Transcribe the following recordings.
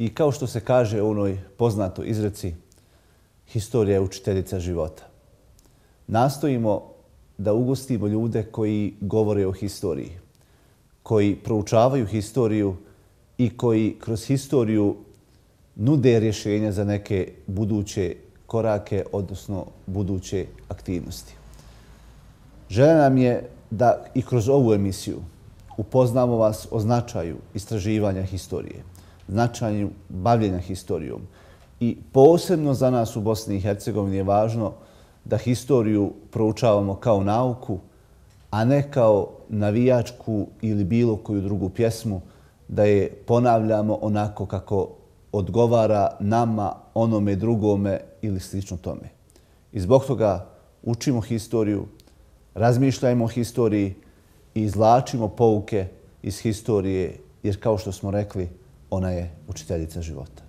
I kao što se kaže u onoj poznatoj izreci, historija je učiteljica života. Nastojimo da ugostimo ljude koji govore o historiji, koji proučavaju historiju i koji kroz historiju nude rješenja za neke buduće korake, odnosno buduće aktivnosti. Želja nam je da i kroz ovu emisiju upoznamo vas o značaju istraživanja historije, značaju bavljenja historijom. I posebno za nas u Bosni i Hercegovini je važno da historiju proučavamo kao nauku, a ne kao navijačku ili bilo koju drugu pjesmu, da je ponavljamo onako kako odgovara nama, onome drugome ili slično tome. I zbog toga učimo historiju, razmišljajmo o historiji i izvlačimo pouke iz historije, jer kao što smo rekli, ona je učiteljica života.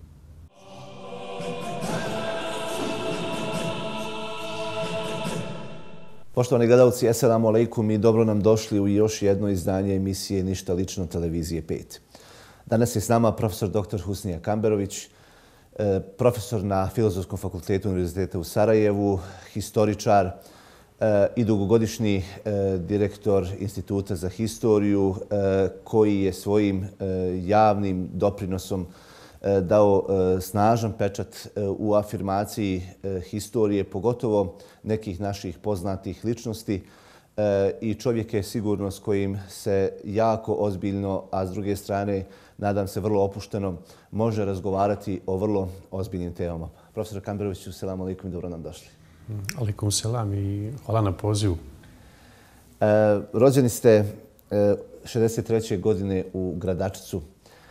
Poštovani gledalci, assalamu alaikum i dobro nam došli u još jedno izdanje emisije Ništa lično televizije 5. Danas je s nama profesor dr. Husnija Kamberović, profesor na Filozofskom fakultetu Univerziteta u Sarajevu, historičar i dugogodišnji direktor Instituta za historiju koji je svojim javnim doprinosom dao snažan pečat u afirmaciji historije, pogotovo nekih naših poznatih ličnosti i čovjek je sigurno s kojim se jako ozbiljno, a s druge strane, nadam se vrlo opušteno, može razgovarati o vrlo ozbiljnim temama. Profesor Kamberoviću, selamu alaikum i dobro nam došli. Alaikum selam i hvala na pozivu. Rođeni ste 63. godine u Gradačcu.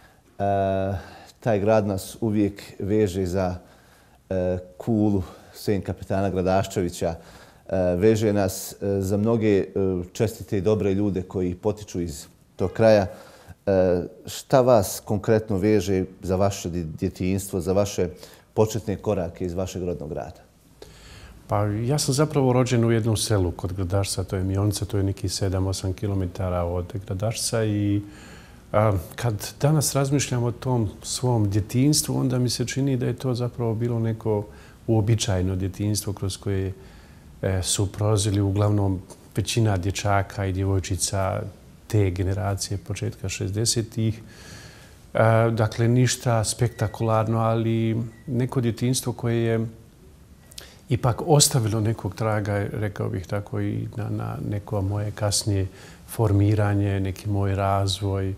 Taj grad nas uvijek veže za kulu sin kapetana Gradaščevića. Veže nas za mnoge čestite i dobre ljude koji potiču iz tog kraja. Šta vas konkretno veže za vaše djetinjstvo, za vaše početne korake iz vašeg rodnog grada? Pa ja sam zapravo rođen u jednom selu kod Gradašca, to je Mionica, to je neki 7-8 km od Gradašca i kad danas razmišljam o tom svom djetinjstvu, onda mi se čini da je to zapravo bilo neko uobičajeno djetinjstvo kroz koje su prolazili uglavnom većina dječaka i djevojčica te generacije početka 60-ih. Dakle, ništa spektakularno, ali neko djetinjstvo koje je ipak ostavilo nekog traga, rekao bih tako, i na neko moje kasnije formiranje, neki moj razvoj.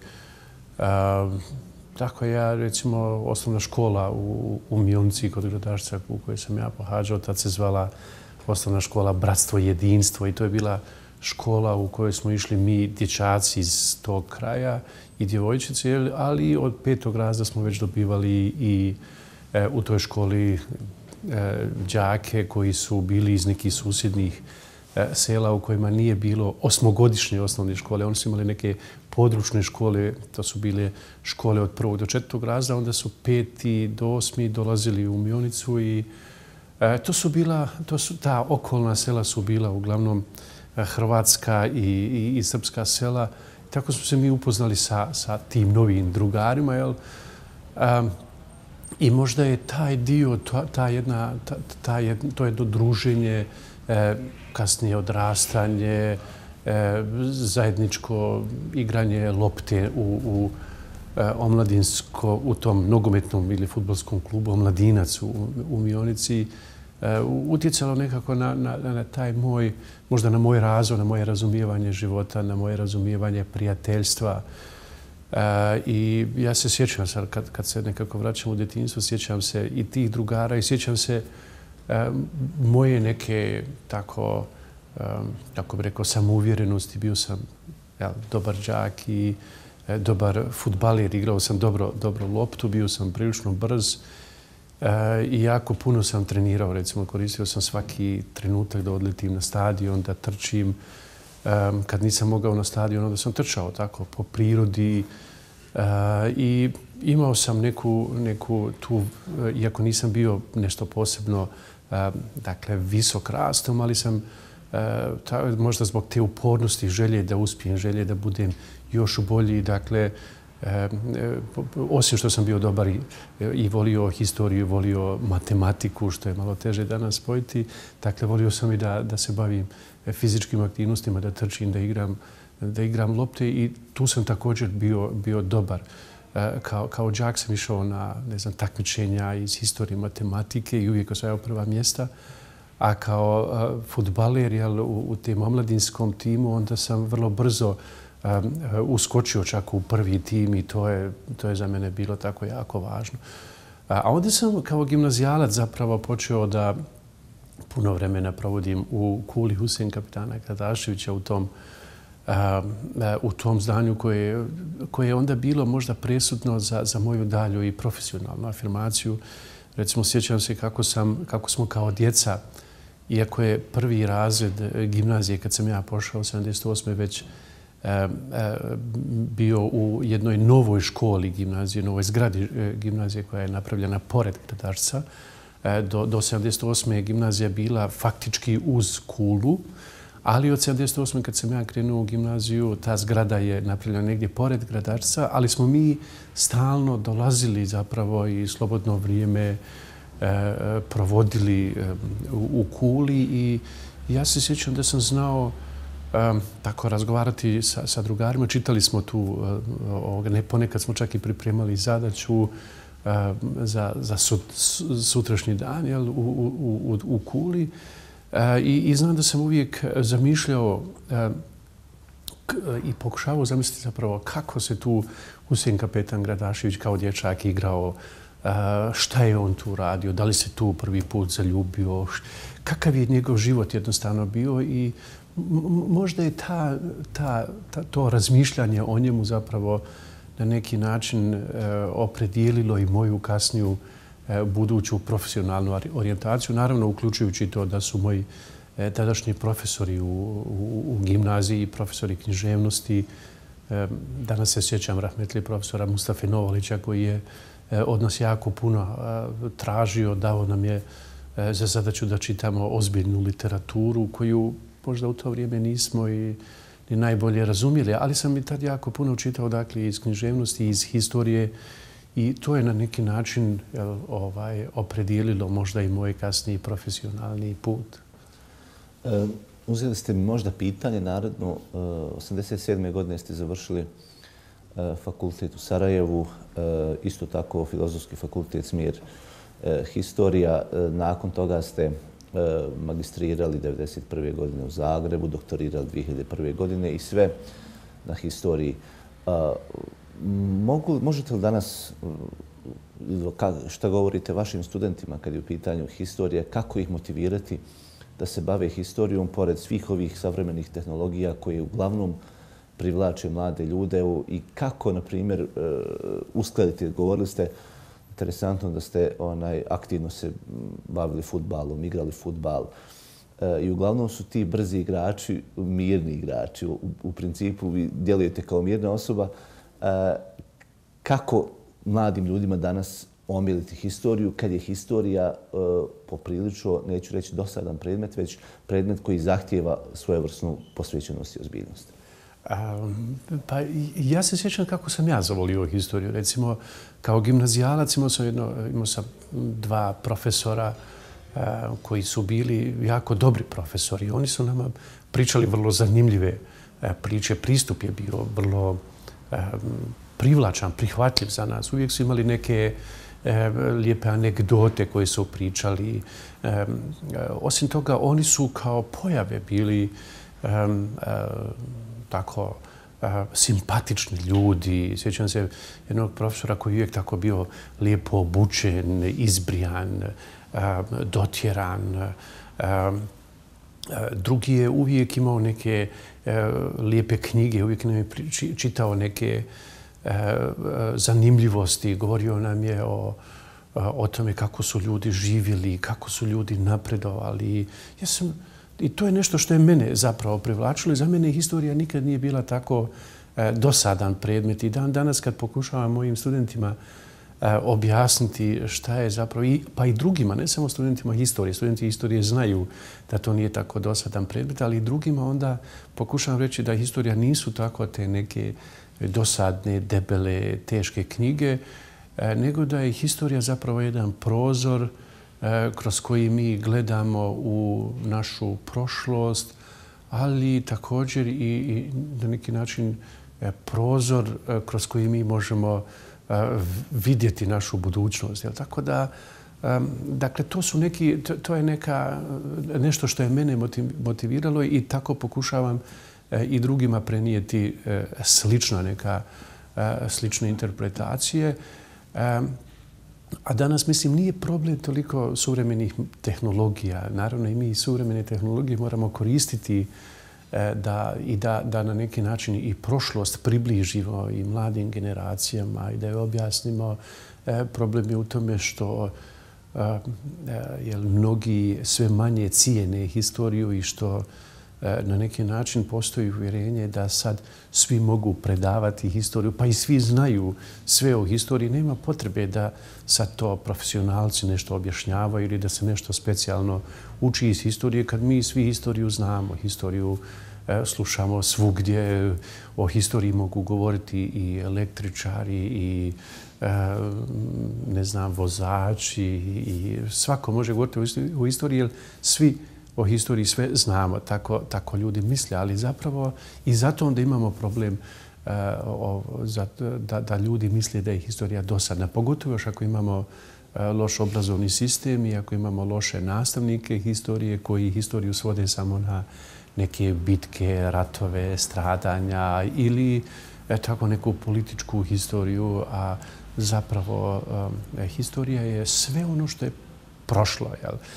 Tako ja, recimo, osnovna škola u Mionici kod Gradašca u kojoj sam ja pohađao, tad se zvala osnovna škola Bratstvo i jedinstvo i to je bila škola u kojoj smo išli mi dječaci iz tog kraja i djevojčice, ali od 5. razreda smo već dobivali i u toj školi đake koji su bili iz nekih susjednih sela u kojima nije bilo osmogodišnje osnovne škole. Oni su imali neke područne škole, to su bile škole od 1. do 4. razreda, onda su 5. do 8. dolazili u Mionicu i ta okolna sela su bila uglavnom hrvatska i srpska sela. Tako smo se mi upoznali sa tim novim drugarima. I možda je taj dio, to jedno druženje, kasnije odrastanje, zajedničko igranje lopte u tom nogometnom ili fudbalskom klubu Omladinac u Mionici utjecalo nekako na taj moj, možda na moj razvoj, na moje razumijevanje života, na moje razumijevanje prijateljstva. I ja se sjećam sad, kad se nekako vraćam u djetinjstvo, sjećam se i tih drugara i sjećam se moje neke tako, kako bih rekao, samouvjerenosti. Bio sam dobar đak i dobar fudbaler, igrao sam dobro loptu, bio sam prilično brz i jako puno sam trenirao. Recimo, koristio sam svaki trenutak da odletim na stadion, da trčim. Kad nisam mogao na stadion, onda sam trčao tako po prirodi i imao sam neku tu, iako nisam bio nešto posebno, dakle, visok rastom, ali sam možda zbog te upornosti, želje da uspijem, želje da budem još bolji, dakle, Osim što sam bio dobar i volio historiju, volio matematiku, što je malo teže danas spojiti, dakle, volio sam i da se bavim fizičkim aktivnostima, da trčim, da igram lopte i tu sam također bio dobar. Kao đak sam išao na takmičenja iz historije matematike i uvijek osvajao prva mjesta. A kao fudbaler u tem omladinskom timu onda sam vrlo brzo uskočio čak u prvi tim i to je za mene bilo tako jako važno. A onda sam kao gimnazijalac zapravo počeo da puno vremena provodim u Kuli Husein kapitana Gradaševića u tom zdanju koje je onda bilo možda presudno za moju dalju i profesionalnu afirmaciju. Recimo, sjećam se kako smo kao djeca, iako je prvi razred gimnazije, kad sam ja pošao 1978. već bio u jednoj novoj školi gimnazije, novoj zgradi gimnazije koja je napravljena pored Gradašca. Do 1978. je gimnazija bila faktički uz Kulu, ali od 1978. kad sam ja krenuo u gimnaziju, ta zgrada je napravljena negdje pored Gradašca, ali smo mi stalno dolazili zapravo i slobodno vrijeme provodili u Kuli i ja se sjećam da sam znao tako razgovarati sa drugarima. Čitali smo tu, ponekad smo čak i pripremali zadaću za sutrašnji dan u Kuli. I znam da sam uvijek zamišljao i pokušavao zamisliti zapravo kako se tu Husein kapetan Gradašević kao dječak igrao, šta je on tu radio, da li se tu prvi put zaljubio, kakav je njegov život jednostavno bio i možda je to razmišljanje o njemu zapravo na neki način opredijelilo i moju kasniju buduću profesionalnu orijentaciju, naravno uključujući to da su moji tadašnji profesori u gimnaziji, profesori književnosti. Danas se sjećam rahmetli profesora Mustafe Novalića koji je od nas jako puno tražio, dao nam je za zadaću da čitamo ozbiljnu literaturu koju možda u to vrijeme nismo ni najbolje razumjeli, ali sam i tad jako puno čitao, dakle, iz književnosti, iz historije i to je na neki način opredijelilo možda i moj kasniji profesionalni put. Uzeli ste mi možda pitanje naredno. 1987. godine ste završili fakultet u Sarajevu, isto tako Filozofski fakultet smjer historija. Nakon toga ste magistrirali 1991. godine u Zagrebu, doktorirali 2001. godine i sve na historiji. Možete li danas, šta govorite vašim studentima kad je u pitanju historije, kako ih motivirati da se bave historijom pored svih ovih savremenih tehnologija koje uglavnom privlače mlade ljude i kako, na primjer, uskladiti, govorili ste, interesantno da ste aktivno se bavili fudbalom, igrali fudbal i uglavnom su ti brzi igrači mirni igrači. U principu vi djelujete kao mirna osoba. Kako mladim ljudima danas omiliti historiju kad je historija poprilično, neću reći dosadan predmet, već predmet koji zahtijeva svojevrsnu posvećenost i ozbiljnost? Pa ja se sjećam kako sam ja zavolio historiju. Recimo, kao gimnazijalac imao sam dva profesora koji su bili jako dobri profesori. Oni su nama pričali vrlo zanimljive priče. Pristup je bio vrlo privlačan, prihvatljiv za nas. Uvijek su imali neke lijepe anegdote koje su pričali. Osim toga, oni su kao pojave bili tako simpatični ljudi. Sjećam se jednog profesora koji je uvijek tako bio lijepo obučen, izbrijan, dotjeran. Drugi je uvijek imao neke lijepe knjige, uvijek nam je čitao neke zanimljivosti. Govorio nam je o tome kako su ljudi živjeli, kako su ljudi napredovali. I to je nešto što je mene zapravo privlačilo. Za mene historija nikad nije bila tako dosadan predmet. I danas kad pokušavam mojim studentima objasniti šta je zapravo, pa i drugima, ne samo studentima historije. Studenti historije znaju da to nije tako dosadan predmet, ali i drugima onda pokušavam reći da historija nisu tako te neke dosadne, debele, teške knjige, nego da je historija zapravo jedan prozor kroz koji mi gledamo u našu prošlost, ali također i na neki način prozor kroz koji mi možemo vidjeti našu budućnost. Tako da, dakle, to je nešto što je mene motiviralo i tako pokušavam i drugima prenijeti slične interpretacije. A danas, mislim, nije problem toliko suvremenih tehnologija. Naravno, i mi suvremene tehnologije moramo koristiti da na neki način i prošlost približimo i mladim generacijama i da je objasnimo. Problem je u tome što mnogi sve manje cijene historiju i što na neki način postoji uvjerenje da sad svi mogu predavati historiju, pa i svi znaju sve o historiji. Nema potrebe da sad to profesionalci nešto objašnjavaju ili da se nešto specijalno uči iz historije, kad mi svi historiju znamo. Historiju slušamo svugdje, o historiji mogu govoriti i električari i vozači i svako može govoriti o historiji, jer svi o historiji sve znamo, tako ljudi misle, ali zapravo i zato onda imamo problem da ljudi misle da je historija dosadna. Pogotovo još ako imamo loš obrazovni sistem i ako imamo loše nastavnike historije koji historiju svode samo na neke bitke, ratove, stradanja ili tako neku političku historiju, a zapravo historija je sve ono što je prošlo.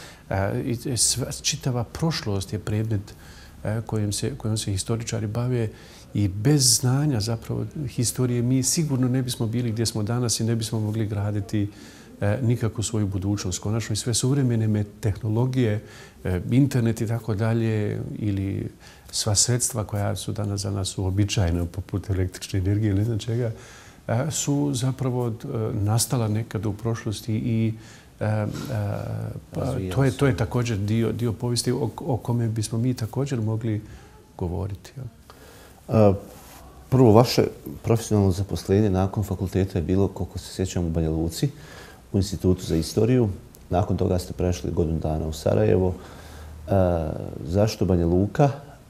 Čitava prošlost je predmet kojom se historičari bave i bez znanja zapravo historije mi sigurno ne bismo bili gdje smo danas i ne bismo mogli graditi nikakvu svoju budućnost. Konačno i sve suvremene tehnologije, internet i tako dalje ili sva sredstva koja su danas za nas uobičajena poput električne energije ili ne znam čega, su zapravo nastala nekada u prošlosti i to je također dio povijesti o kome bismo mi također mogli govoriti. Prvo, vaše profesionalno zaposlenje nakon fakulteta je bilo, koliko se sjećam, u Banja Luci, u Institutu za istoriju. Nakon toga ste prešli godinu dana u Sarajevo. Zašto Banja Luka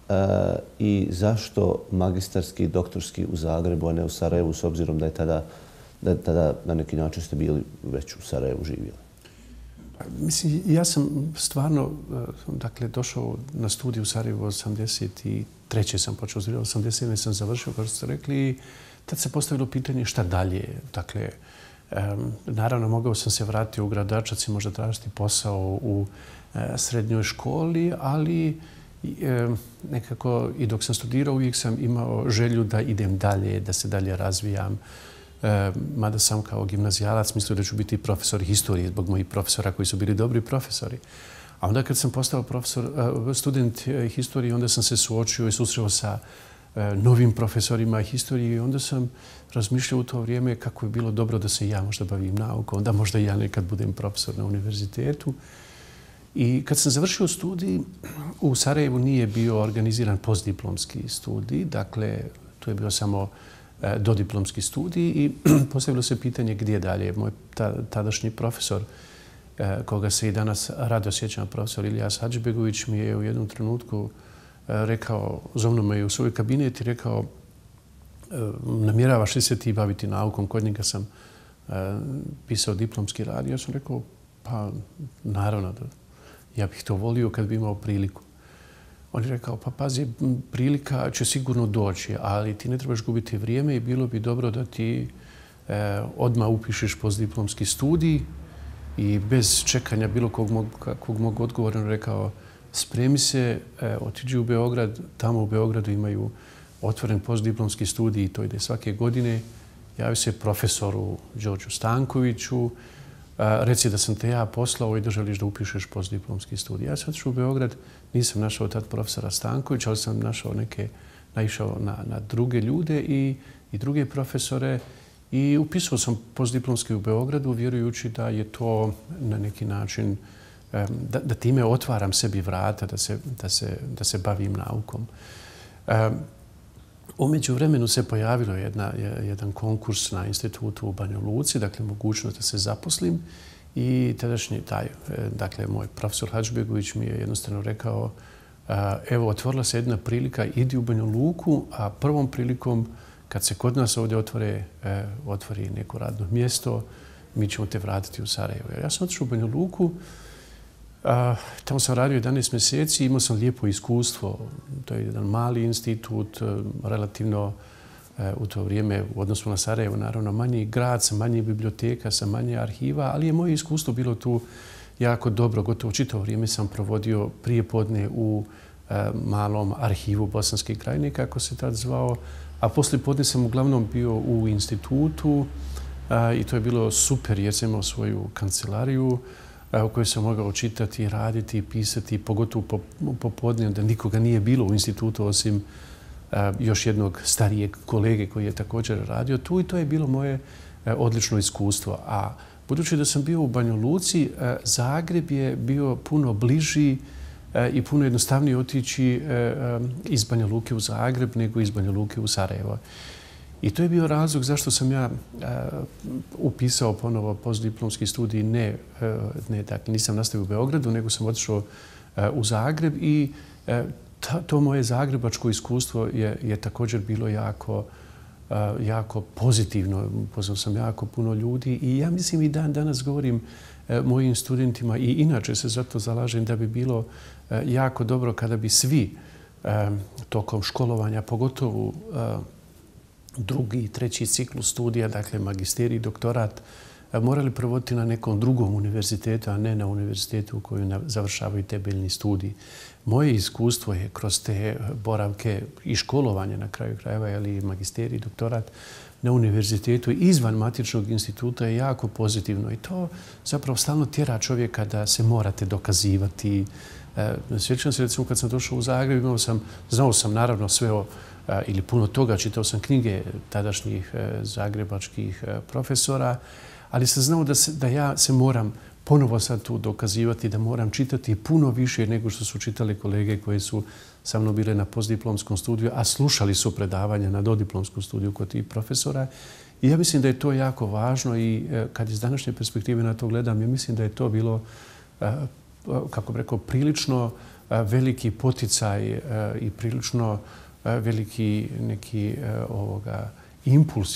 i zašto magistarski i doktorski u Zagrebu, a ne u Sarajevu, s obzirom da je tada na neki način ste bili već u Sarajevu živjeli? Mislim, ja sam stvarno došao na studij u Sarajevu 83. sam počeo, 87. sam završio, kao što ste rekli, i tad se postavilo pitanje šta dalje. Dakle, naravno, mogao sam se vratiti u Gradačac i možda tražiti posao u srednjoj školi, ali nekako i dok sam studirao uvijek sam imao želju da idem dalje, da se dalje razvijam. Mada sam kao gimnazijalac mislio da ću biti profesor historije zbog mojih profesora koji su bili dobri profesori. A onda kad sam postao student historije, onda sam se suočio i susreo sa novim profesorima historije i onda sam razmišljao u to vrijeme kako bi bilo dobro da se ja možda bavim naukom, onda možda i ja nekad budem profesor na univerzitetu. I kad sam završio studij, u Sarajevu nije bio organiziran postdiplomski studij, dakle, to je bio samo dodiplomski studij i postavilo se pitanje gdje dalje. Moj tadašnji profesor, koga se i danas rado sjećam, profesor Ilijas Hadžibegović, mi je u jednom trenutku rekao, zovno me u svoj kabinet i rekao, namjeravaš li se ti baviti naukom? Kod njega sam pisao diplomski rad. Ja sam rekao, pa naravno, ja bih to volio kad bi imao priliku. On je rekao, pa pazi, prilika će sigurno doći, ali ti ne trebaš gubiti vrijeme i bilo bi dobro da ti odmah upišeš postdiplomski studij i bez čekanja bilo kog mog odgovora on rekao, spremi se, otiđi u Beograd, tamo u Beogradu imaju otvoren postdiplomski studij i to ide svake godine. Javi se profesoru Đorđu Stankoviću, reci da sam te ja poslao i da želiš da upišeš postdiplomski studij. Ja sam otišao u Beograd, nisam našao tad profesora Stankovića, ali sam naišao na druge ljude i druge profesore i upisao sam postdiplomski u Beogradu vjerujući da je to na neki način, da time otvaram sebi vrata, da se bavim naukom. U međuvremenu se pojavilo jedan konkurs na institutu u Banja Luci, dakle mogućnost da se zaposlim i tadašnji dakle moj profesor Hadžbegović mi je jednostavno rekao evo, otvorila se jedna prilika, idi u Banja Luku, a prvom prilikom kad se kod nas ovdje otvori neko radno mjesto, mi ćemo te vratiti u Sarajevo. Ja sam otišao u Banja Luku, tamo sam radio 11 mjeseci, imao sam lijepo iskustvo. To je jedan mali institut, relativno u to vrijeme u odnosu na Sarajevo, naravno manji grad, sa manje biblioteka, sa manje arhiva, ali je moje iskustvo bilo tu jako dobro. Gotovo čitavo vrijeme sam provodio prijepodne u malom arhivu Bosanske Krajine, kako se tad zvao, a poslijepodne sam uglavnom bio u institutu i to je bilo super jer sam imao svoju kancelariju u kojoj sam mogao čitati, raditi, pisati, pogotovo popodne, da nikoga nije bilo u institutu osim još jednog starijeg kolege koji je također radio tu i to je bilo moje odlično iskustvo. A budući da sam bio u Banja Luci, Zagreb je bio puno bliži i puno jednostavnije otići iz Banja Luke u Zagreb nego iz Banja Luke u Sarajevo. I to je bio razlog zašto sam ja upisao ponovo postdiplomski studij. Dakle, nisam nastavio u Beogradu, nego sam otišao u Zagreb i to moje zagrebačko iskustvo je također bilo jako pozitivno. Upoznao sam jako puno ljudi i ja mislim i danas govorim mojim studentima i inače se zato zalažem da bi bilo jako dobro kada bi svi tokom školovanja, pogotovo drugi i treći ciklus studija, dakle magisterij i doktorat, morali provoditi na nekom drugom univerzitetu, a ne na univerzitetu u koju završavaju temeljni studij. Moje iskustvo je kroz te boravke i školovanje na kraju krajeva, ili magisterij i doktorat na univerzitetu izvan matičnog instituta je jako pozitivno i to zapravo stalno tjera čovjeka da se morate dokazivati. Sjećam se, recimo, kad sam došao u Zagreb, znao sam naravno sve ili puno toga, čitao sam knjige tadašnjih zagrebačkih profesora, ali sam znao da ja se moram ponovo sad tu dokazivati, da moram čitati puno više nego što su čitali kolege koji su sa mnom bile na postdiplomskom studiju, a slušali su predavanja na dodiplomskom studiju kod tih profesora. I ja mislim da je to jako važno i kad iz današnje perspektive na to gledam, ja mislim da je to bilo, kako bih rekao, prilično veliki poticaj i prilično veliki neki impuls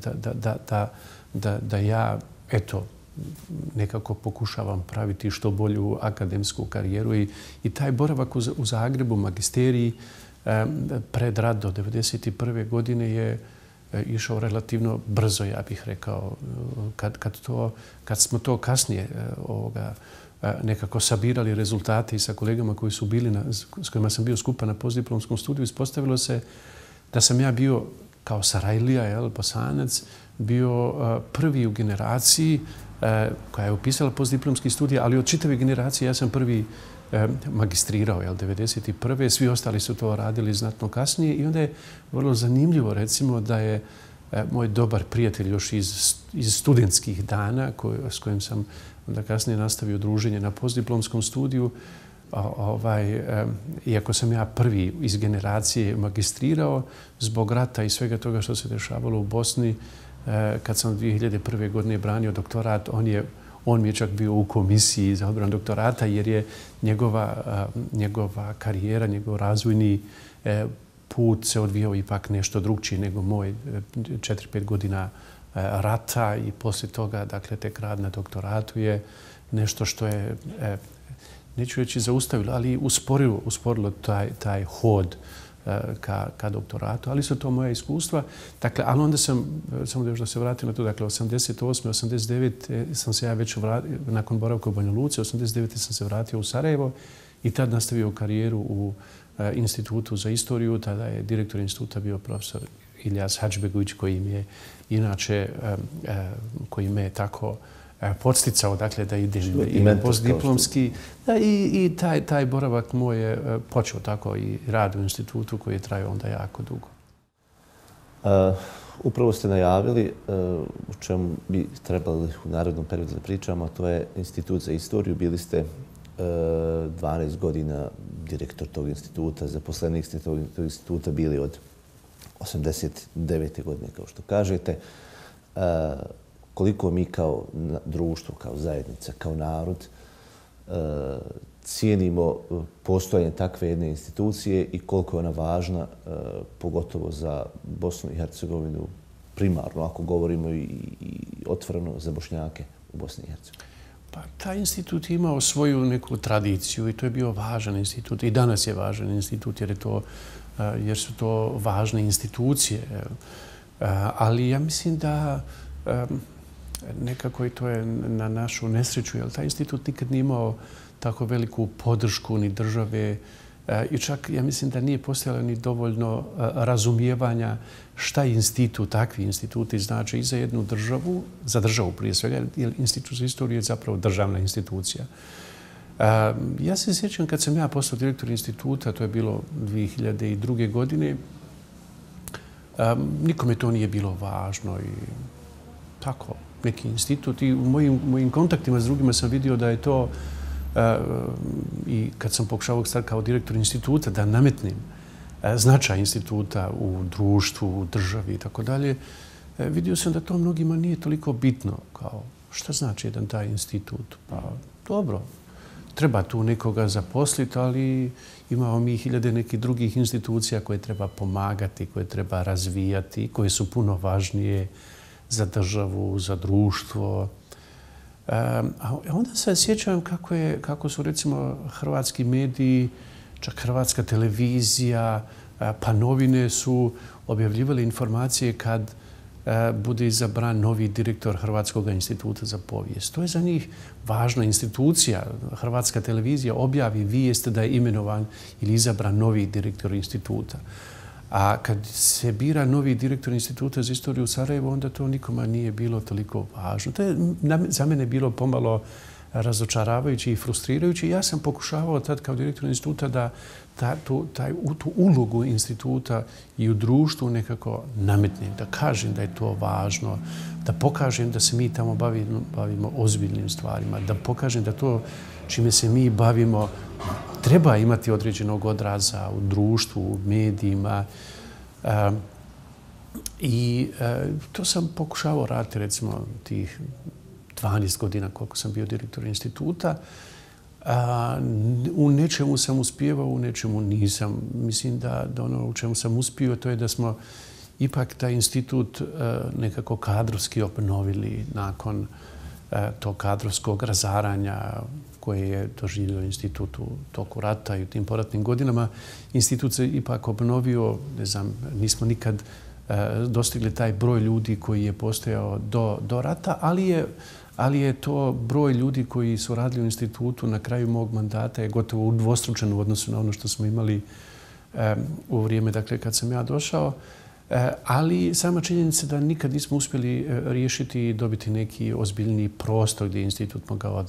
da ja, eto, nekako pokušavam praviti što bolju akademsku karijeru i taj boravak u Zagrebu, magisterij, pred rad do 1991. godine je išao relativno brzo, ja bih rekao. Kad smo to kasnije nekako sabirali rezultate i sa kolegama koji su bili, s kojima sam bio skupa na postdiplomskom studiju, ispostavilo se da sam ja bio kao Sarajlija, Bosanac, bio prvi u generaciji koja je upisala postdiplomski studij, ali od čitave generacije ja sam prvi magistrirao, 1991. Svi ostali su to radili znatno kasnije i onda je vrlo zanimljivo, recimo, da je moj dobar prijatelj još iz studentskih dana, s kojim sam onda kasnije nastavio druženje na postdiplomskom studiju, iako sam ja prvi iz generacije magistrirao, zbog rata i svega toga što se dešavalo u Bosni, kad sam 2001. godine branio doktorat, on mi je čak bio u komisiji za odbranu doktorata jer je njegova karijera, njegov razvojni put se odvijao ipak nešto drugčije nego moj 4-5 godina rata i poslije toga, dakle, tek rad na doktoratu je nešto što je, neću reći zaustavilo, ali usporilo taj hod ka doktoratu, ali su to moja iskustva. Dakle, ali onda sam, samo još da se vratim na to, dakle, 88. 89. sam se ja već nakon boravka u Banja Luci, 89. sam se vratio u Sarajevo i tad nastavio karijeru u Institutu za istoriju. Tada je direktor instituta bio profesor Ilyas Hadžbegović, koji mi je inače, koji me je tako podsticao, dakle, da idem postdiplomski. I taj boravak moj je počeo tako i rad u institutu koji je trajao onda jako dugo. Upravo ste najavili o čemu bi trebali u narednom periodu da pričamo, a to je Institut za istoriju. Bili ste 12 godina direktor tog instituta, zaposlenik ste tog instituta bili od 89. godine, kao što kažete. Koliko mi kao društvo, kao zajednica, kao narod cijenimo postojanje takve jedne institucije i koliko je ona važna, pogotovo za Bosnu i Hercegovinu, primarno, ako govorimo i otvoreno za Bošnjake u Bosni i Hercegovini. Pa taj institut je imao svoju neku tradiciju i to je bio važan institut. I danas je važan institut jer su to važne institucije. Ali ja mislim da nekako i to je na našu nesreću, jer taj institut nikad nije imao tako veliku podršku ni države i čak ja mislim da nije postojalo ni dovoljno razumijevanja šta je institut, takvi instituti znači i za jednu državu, za državu prije svega, jer Institut za istoriju je zapravo državna institucija. Ja se sjećam kad sam ja postao direktor instituta, to je bilo 2002. godine, nikome to nije bilo važno i tako, neki institut. I u mojim kontaktima s drugima sam vidio da je to i kad sam pokušao stati kao direktor instituta da nametnem značaj instituta u društvu, u državi i tako dalje, vidio sam da to mnogima nije toliko bitno. Kao, šta znači jedan taj institut? Pa dobro, treba tu nekoga zaposliti, ali imamo mi hiljade nekih drugih institucija koje treba pomagati, koje treba razvijati, koje su puno važnije za državu, za društvo. A onda se sjećam kako su recimo hrvatski mediji, čak hrvatska televizija, pa novine su objavljivali informacije kad bude izabran novi direktor Hrvatskog instituta za povijest. To je za njih važna institucija. Hrvatska televizija objavi vijest da je imenovan ili izabran novi direktor instituta. A kad se bira novi direktor Instituta za istoriju u Sarajevu, onda to nikoma nije bilo toliko važno. To je za mene bilo pomalo razočaravajuće i frustrirajuće. Ja sam pokušavao tad kao direktor instituta da tu ulogu instituta i u društvu nekako nametnem, da kažem da je to važno, da pokažem da se mi tamo bavimo ozbiljnim stvarima, da pokažem da to čime se mi bavimo treba imati određenog odraza u društvu, u medijima. I to sam pokušavao raditi recimo tih 12 godina koliko sam bio direktor instituta. U nečemu sam uspijevao, u nečemu nisam. Mislim da ono u čemu sam uspio to je da smo ipak taj institut nekako kadrovski obnovili nakon tog kadrovskog razaranja koje je doživio institut u toku rata i u tim poratnim godinama. Institut se ipak obnovio, ne znam, nismo nikad dostigli taj broj ljudi koji je postojao do rata, ali je to broj ljudi koji su radili u institutu na kraju mog mandata je gotovo udvostručen u odnosu na ono što smo imali u vrijeme kad sam ja došao. Ali sama činjenica da nikad nismo uspjeli riješiti i dobiti neki ozbiljni prostor gdje je institut mogao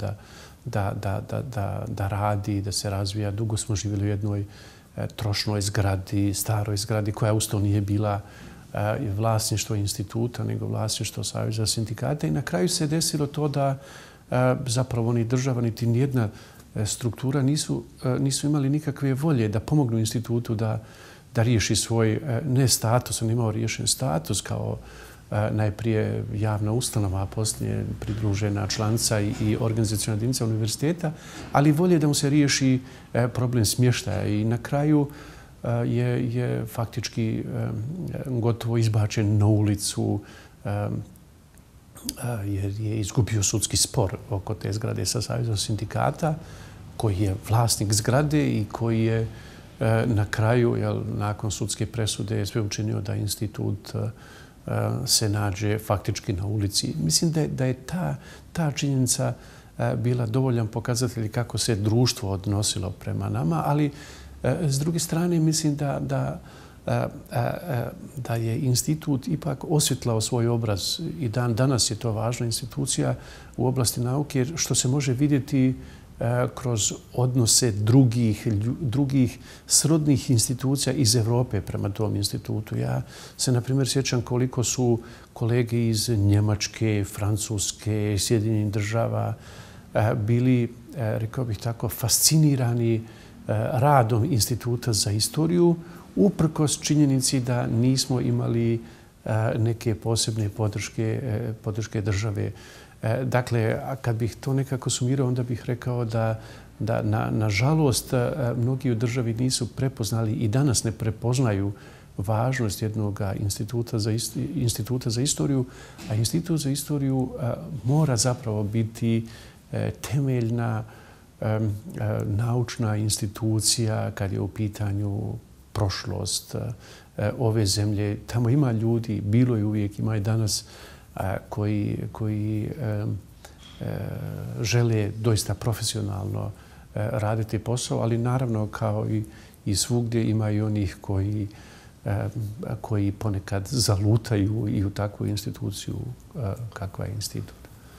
da radi, da se razvija. Dugo smo živjeli u jednoj trošnoj zgradi, staroj zgradi koja usto nije bila vlasništvo instituta, nego vlasništvo Saveza sindikata. I na kraju se desilo to da zapravo ni država, niti nijedna struktura nisu imali nikakve volje da pomognu institutu da riješi svoj, ne status, on imao riješen status kao najprije javna ustanova, a poslije pridružena članica i organizacijona jedinica univerziteta, ali volje da mu se riješi problem smještaja. I na kraju je faktički gotovo izbačen na ulicu jer je izgubio sudski spor oko te zgrade sa Savezom sindikata, koji je vlasnik zgrade i koji je na kraju, nakon sudske presude, sve učinio da institut se nađe faktički na ulici. Mislim da je ta činjenica bila dovoljan pokazatelj kako se društvo odnosilo prema nama, ali s druge strane mislim da je institut ipak osvjetlao svoj obraz i danas je to važna institucija u oblasti nauke, što se može vidjeti kroz odnose drugih srodnih institucija iz Evrope prema tom institutu. Ja se, na primjer, sjećam koliko su kolege iz Njemačke, Francuske, Sjedinjenih država bili, rekao bih tako, fascinirani radom Instituta za istoriju uprkos činjenici da nismo imali neke posebne podrške države. Dakle, kad bih to nekako sumirao, onda bih rekao da nažalost mnogi u državi nisu prepoznali i danas ne prepoznaju važnost jednog instituta za istoriju, a institut za istoriju mora zapravo biti temeljna naučna institucija kad je u pitanju prošlost ove zemlje. Tamo ima ljudi, bilo je uvijek, ima i danas, koji žele doista profesionalno raditi posao, ali naravno kao i svugdje ima i onih koji ponekad zalutaju i u takvu instituciju kakva je institut.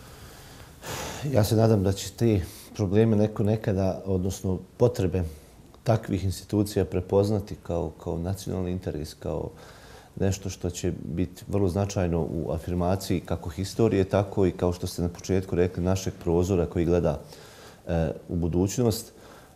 Ja se nadam da će ti probleme neko nekada, odnosno potrebe takvih institucija prepoznati kao nacionalni interes, kao nešto što će biti vrlo značajno u afirmaciji kako historije, tako i kao što ste na početku rekli, našeg prozora koji gleda u budućnost.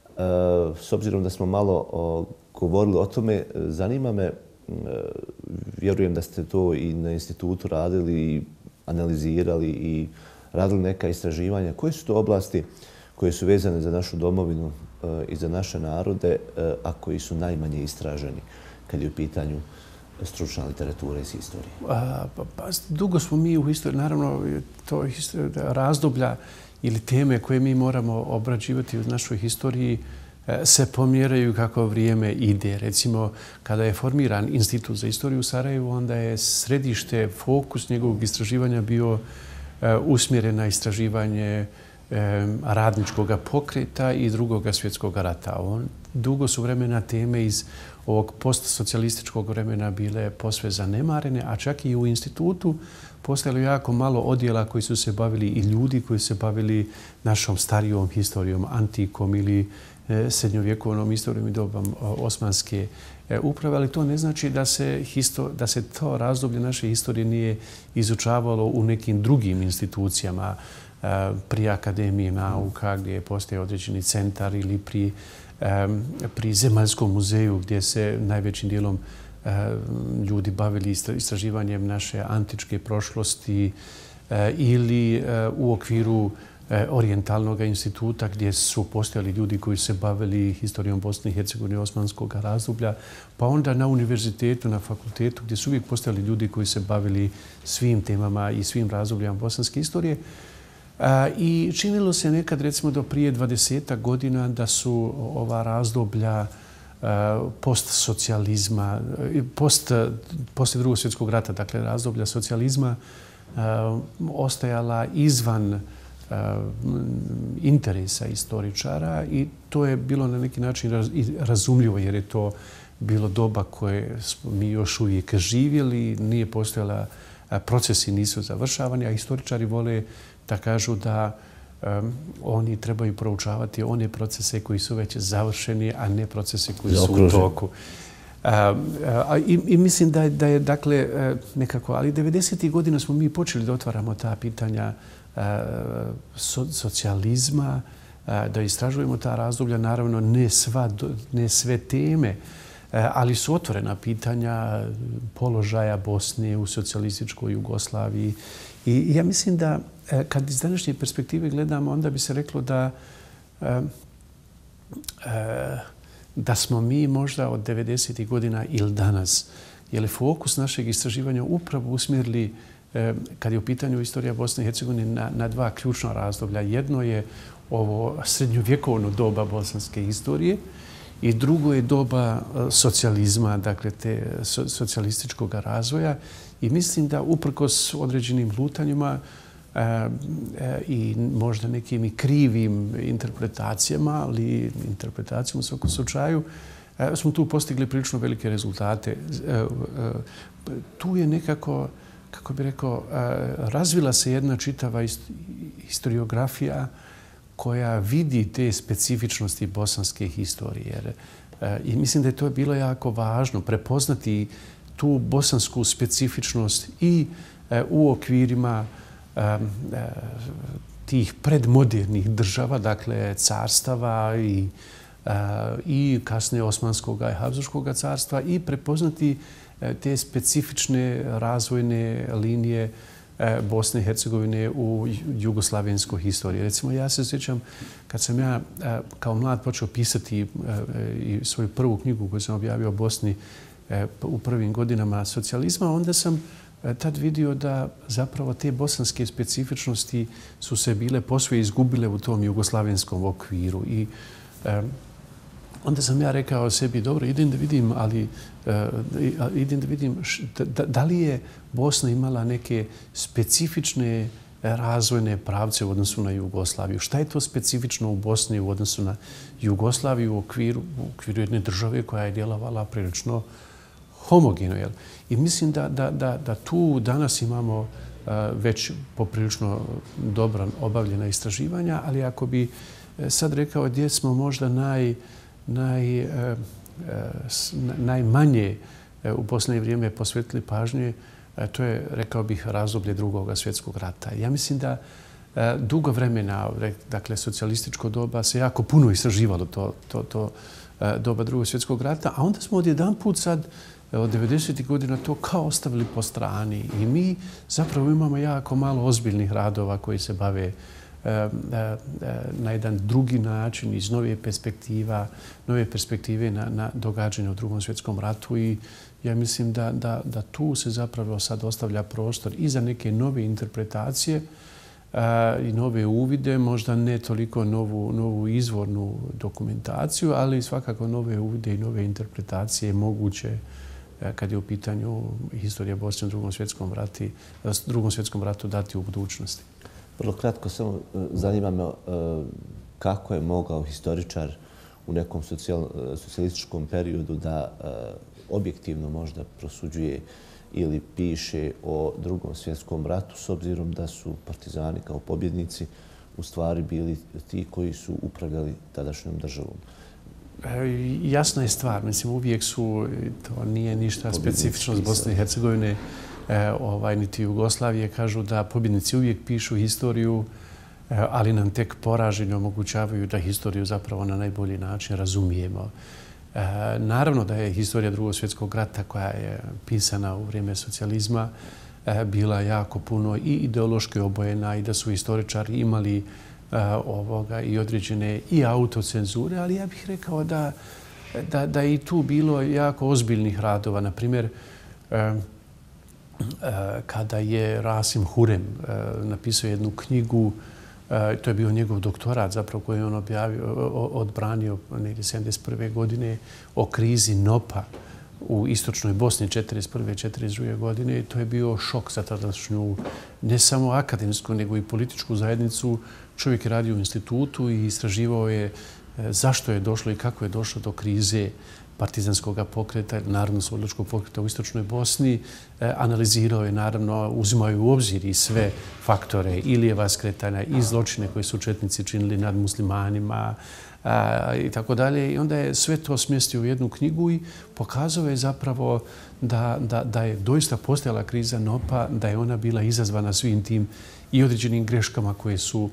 S obzirom da smo malo govorili o tome, zanima me, vjerujem da ste to i na institutu radili i analizirali i radili neka istraživanja. Koje su to oblasti koje su vezane za našu domovinu i za naše narode, a koji su najmanje istraženi kad je u pitanju stručna literatura iz historije? Dugo smo mi u historiji, naravno, to razdoblja ili teme koje mi moramo obrađivati u našoj historiji se pomjeraju kako vrijeme ide. Recimo, kada je formiran Institut za istoriju u Sarajevu, onda je središte, fokus njegovog istraživanja bio usmjeren na istraživanje radničkog pokreta i Drugog svjetskog rata. Dugo su vremena teme iz ovog postsocijalističkog vremena bile posve zanemarene, a čak i u institutu postojalo jako malo odjela koji su se bavili i ljudi koji su se bavili našom starijom historijom, antikom ili srednjovjekovnom istorijom i dobom osmanske uprave, ali to ne znači da se to razdoblje naše historije nije izučavalo u nekim drugim institucijama, pri Akademiji nauka gdje je postojao određeni centar ili pri Zemaljskom muzeju gdje se najvećim dijelom ljudi bavili istraživanjem naše antičke prošlosti ili u okviru Orijentalnog instituta gdje su postojali ljudi koji se bavili historijom Bosne i Hercegovine osmanskog razdoblja, pa onda na univerzitetu, na fakultetu gdje su uvijek postojali ljudi koji se bavili svim temama i svim razdobljama bosanske istorije. I činilo se nekad, recimo do prije 20 godina, da su ova razdoblja postsocijalizma, poslije Drugog svjetskog rata, dakle razdoblja socijalizma, ostajala izvan interesa istoričara i to je bilo na neki način razumljivo jer je to bilo doba koje smo mi još uvijek živjeli, nije postojala, procesi nisu završavani, a istoričari vole da kažu da oni trebaju proučavati one procese koji su već završeni, a ne procese koji su u toku. I mislim da je dakle nekako, ali 90. godina smo mi počeli da otvaramo ta pitanja socijalizma, da istražujemo ta razdoblja, naravno ne sve teme, ali su otvorena pitanja položaja Bosne u socijalističkoj Jugoslaviji. I ja mislim da kad iz današnje perspektive gledamo, onda bi se reklo da smo mi možda od 90. godina ili danas, jer je fokus našeg istraživanja upravo usmjerili kad je u pitanju istorija Bosne i Hercegovine na dva ključna razdoblja. Jedno je ovo srednjovjekovno doba bosanske historije i drugo je doba socijalizma, dakle te socijalističkog razvoja. I mislim da uprkos određenim lutanjima i možda nekim i krivim interpretacijama, ali interpretacijom u svakom slučaju, smo tu postigli prilično velike rezultate. Tu je nekako, kako bih rekao, razvila se jedna čitava historiografija koja vidi te specifičnosti bosanske historije. I mislim da je to bilo jako važno prepoznati tu bosansku specifičnost i u okvirima tih predmodernih država, dakle carstava i i kasnije Osmanskog i Habsburškog carstva i prepoznati te specifične razvojne linije Bosne i Hercegovine u jugoslavenskoj historiji. Recimo, ja se sjećam kad sam ja kao mlad počeo pisati i svoju prvu knjigu koju sam objavio o Bosni u prvim godinama socijalizma, onda sam tad vidio da zapravo te bosanske specifičnosti su se bile posve izgubile u tom jugoslavenskom okviru. I onda sam ja rekao sebi, dobro, idem da vidim da li je Bosna imala neke specifične razvojne pravce u odnosu na Jugoslaviju. Šta je to specifično u Bosni u odnosu na Jugoslaviju u okviru jedne države koja je djelovala prilično homogeno. I mislim da tu danas imamo već poprilično dobro obavljena istraživanja, ali ako bi sad rekao gdje smo možda najmanje u posljednje vrijeme posvetili pažnje, to je, rekao bih, razdoblje Drugog svjetskog rata. Ja mislim da dugo vremena, dakle, socijalističko doba se jako puno istraživalo to doba Drugog svjetskog rata, a onda smo odjedanput sad od 90. godina to kao ostavili po strani i mi zapravo imamo jako malo ozbiljnih radova koji se bave na jedan drugi način, iz nove perspektive na događanje u Drugom svjetskom ratu i ja mislim da tu se zapravo sad ostavlja prostor i za neke nove interpretacije i nove uvide, možda ne toliko novu izvornu dokumentaciju, ali svakako nove uvide i nove interpretacije moguće kad je u pitanju historija Bosne u Drugom svjetskom ratu dati u budućnosti. Vrlo kratko, samo zanima me kako je mogao historičar u nekom socijalističkom periodu da objektivno možda prosuđuje ili piše o Drugom svjetskom ratu s obzirom da su partizani kao pobjednici u stvari bili ti koji su upravljali tadašnjom državom. Jasna je stvar. Mislim, uvijek to nije ništa specifično s Bosne i Hercegovine, niti Jugoslavije. Kažu da pobjednici uvijek pišu historiju, ali nam tek poraženi omogućavaju da historiju zapravo na najbolji način razumijemo. Naravno da je historija Drugog svjetskog rata koja je pisana u vrijeme socijalizma bila jako puno i ideološki obojena i da su historičari imali i određene i autocenzure, ali ja bih rekao da je i tu bilo jako ozbiljnih radova. Naprimjer, kada je Rasim Hurem napisao jednu knjigu, to je bio njegov doktorat zapravo koji je on odbranio negdje 1971. godine o krizi NOP-a u istočnoj Bosni 1941. 1942. godine. To je bio šok za tadašnju ne samo akademsku nego i političku zajednicu. Čovjek je radio u institutu i istraživao je zašto je došlo i kako je došlo do krize partizanskog pokreta, narodno-oslobodilačkog pokreta u istočnoj Bosni. Analizirao je, naravno, uzimaju u obzir i sve faktore Ilijeva skretanja i zločine koje su četnici činili nad muslimanima i tako dalje. I onda je sve to smjestio u jednu knjigu i pokazao je zapravo da je doista postojala kriza NOP-a, da je ona bila izazvana svim tim i određenim greškama koje su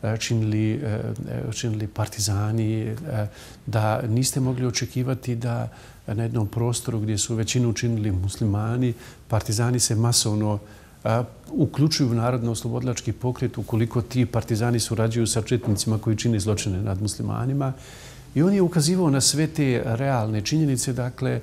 činili partizani, da niste mogli očekivati da na jednom prostoru gdje su većinu činili muslimani, partizani se masovno uključuju u narodno-oslobodilački pokret ukoliko ti partizani surađuju sa četnicima koji čine zločine nad muslimanima. I on je ukazivao na sve te realne činjenice, dakle,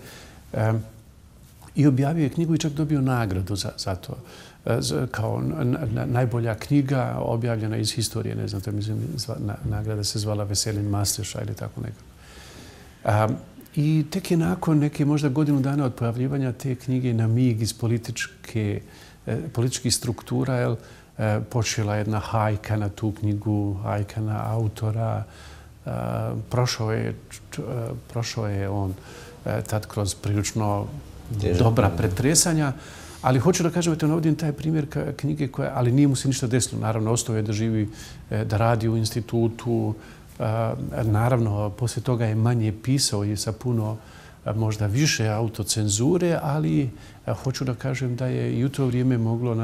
i objavio je knjigu i čak dobio nagradu za to. Kao najbolja knjiga objavljena iz historije, ne znam, to mislim, nagrada se zvala Veselin Masteša ili tako nekako. I tek je nakon neke možda godinu dana od pojavljivanja te knjige na mig iz političkih struktura počela jedna hajka na tu knjigu, hajka na autora. Prošao je on tad kroz prilično dobra pretresanja. Ali hoću da kažem, eto, navodim taj primjer knjige ali nije mu se ništa desilo. Naravno, ostao je da živi, da radi u institutu. Naravno, poslije toga je manje pisao i sa puno možda više autocenzure, ali hoću da kažem da je i u to vrijeme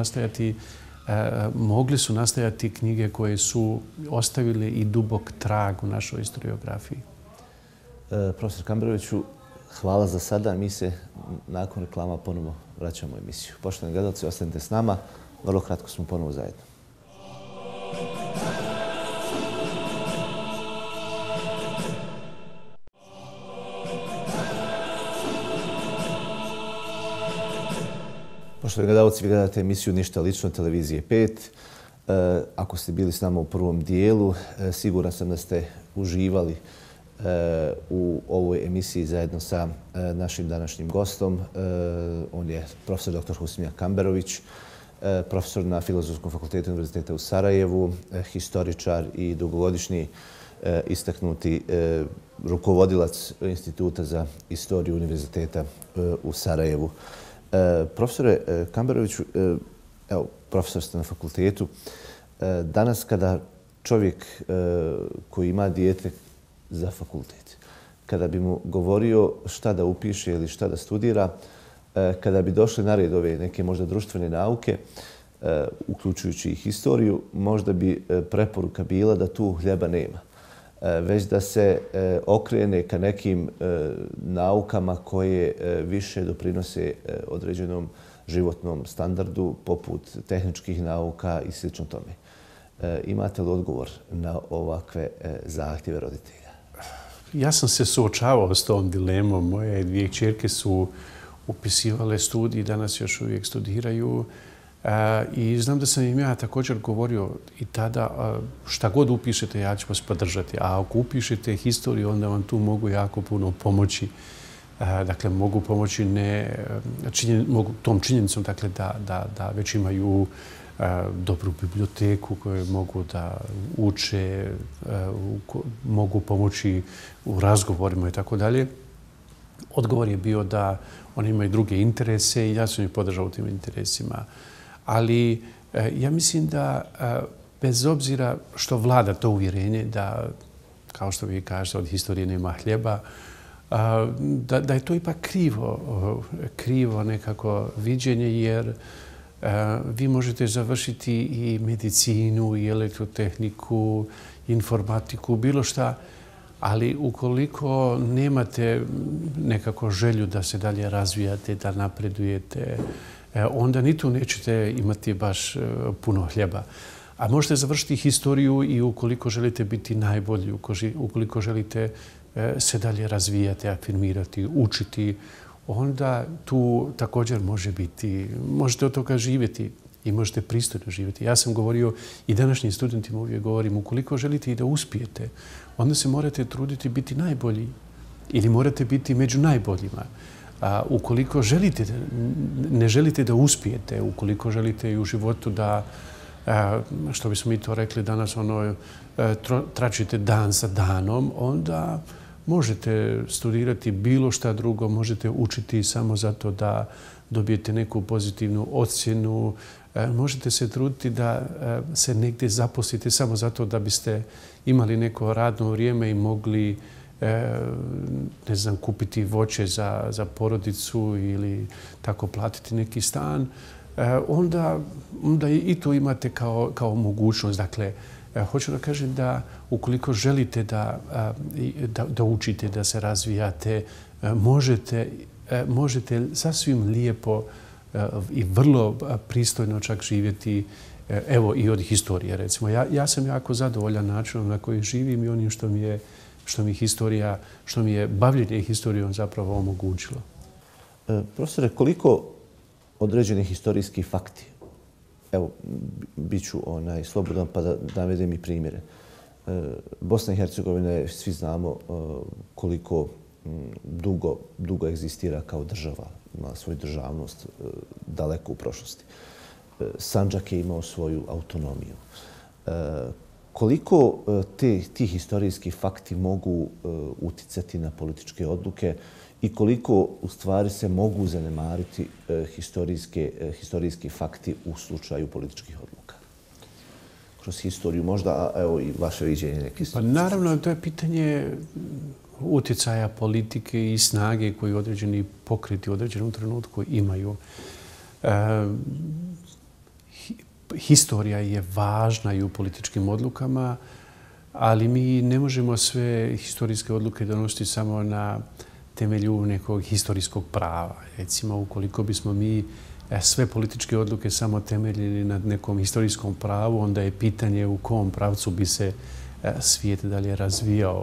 mogli su nastajati knjige koje su ostavile i dubok trag u našoj historiografiji. Profesor Kamberoviću, hvala za sada. Mi se nakon reklama ponovo vraćamo u emisiju. Poštovani gledalci, ostanite s nama. Vrlo kratko smo ponovo zajedno. Poštovani gledalci, vi gledate emisiju Ništa lično, televizije 5. Ako ste bili s nama u prvom dijelu, siguran sam da ste uživali u ovoj emisiji zajedno sa našim današnjim gostom. On je profesor dr. Husnija Kamberović, profesor na Filozofskom fakultetu Univerziteta u Sarajevu, historičar i dugogodišnji istaknuti rukovodilac Instituta za istoriju Univerziteta u Sarajevu. Profesore Kamberoviću, evo, profesor ste na fakultetu. Danas kada čovjek koji ima dijete za fakultet, kada bi mu govorio šta da upiše ili šta da studira, kada bi došli na red ove neke možda društvene nauke, uključujući i historiju, možda bi preporuka bila da tu hljeba nema, već da se okrene ka nekim naukama koje više doprinose određenom životnom standardu, poput tehničkih nauka i sl. Tome. Imate li odgovor na ovakve zahtjeve roditelja? Ja sam se suočavao s tom dilemom. Moje dvije kćerke su upisivale studij, danas još uvijek studiraju. I znam da sam im ja također govorio i tada šta god upišete, ja ću vas podržati. A ako upišete historiju, onda vam tu mogu jako puno pomoći. Dakle, mogu pomoći tom činjenicom dakle, da već imaju dobru biblioteku koju mogu da uče, mogu pomoći u razgovorima i tako dalje. Odgovor je bio da oni imaju druge interese i ja sam ih podržao u tim interesima. Ali ja mislim da bez obzira što vlada to uvjerenje da, kao što vi kažete, od historije nema hljeba, da je to ipak krivo nekako viđenje, jer vi možete završiti i medicinu, i elektrotehniku, informatiku, bilo šta, ali ukoliko nemate nekako želju da se dalje razvijate, da napredujete, onda ni tu nećete imati baš puno hljeba. A možete završiti historiju i ukoliko želite biti najbolji, ukoliko želite se dalje razvijati, afirmirati, učiti, onda tu također možete od toga živjeti i možete pristojno živjeti. Ja sam govorio i današnjim studentima uvijek govorim, ukoliko želite i da uspijete, onda se morate truditi biti najbolji ili morate biti među najboljima. Ukoliko ne želite da uspijete, ukoliko želite i u životu da, što bismo mi to rekli danas, tračite dan za danom, onda možete studirati bilo šta drugo, možete učiti samo zato da dobijete neku pozitivnu ocjenu, možete se truditi da se negdje zaposlite samo zato da biste imali neko radno vrijeme i mogli kupiti voće za porodicu ili tako platiti neki stan, onda i to imate kao mogućnost. Dakle, hoću da kažem da ukoliko želite da učite, da se razvijate, možete sasvim lijepo i vrlo pristojno čak živjeti, evo i od historije recimo. Ja sam jako zadovoljan načinom na koji živim i onim što mi je bavljenje historijom zapravo omogućilo. Profesore, koliko određeni historijski fakti, evo, bit ću slobodan pa da navedem i primjere. Bosna i Hercegovina je, svi znamo koliko dugo egzistira kao država, ima svoju državnost daleko u prošlosti. Sandžak je imao svoju autonomiju. Koliko ti historijski fakti mogu uticati na političke odluke i koliko u stvari se mogu zanemariti historijski fakti u slučaju političkih odluka? Kroz historiju možda, a evo i vaše viđenje neke Pa naravno, to je pitanje utjecaja politike i snage koju određeni pokreti u određenom trenutku imaju. Historija je važna i u političkim odlukama. ali mi ne možemo sve historijske odluke donositi samo na temelju nekog historijskog prava. Recimo, ukoliko bismo mi sve političke odluke samo temeljili na nekom historijskom pravu, onda je pitanje u kom pravcu bi se svijet dalje razvijao.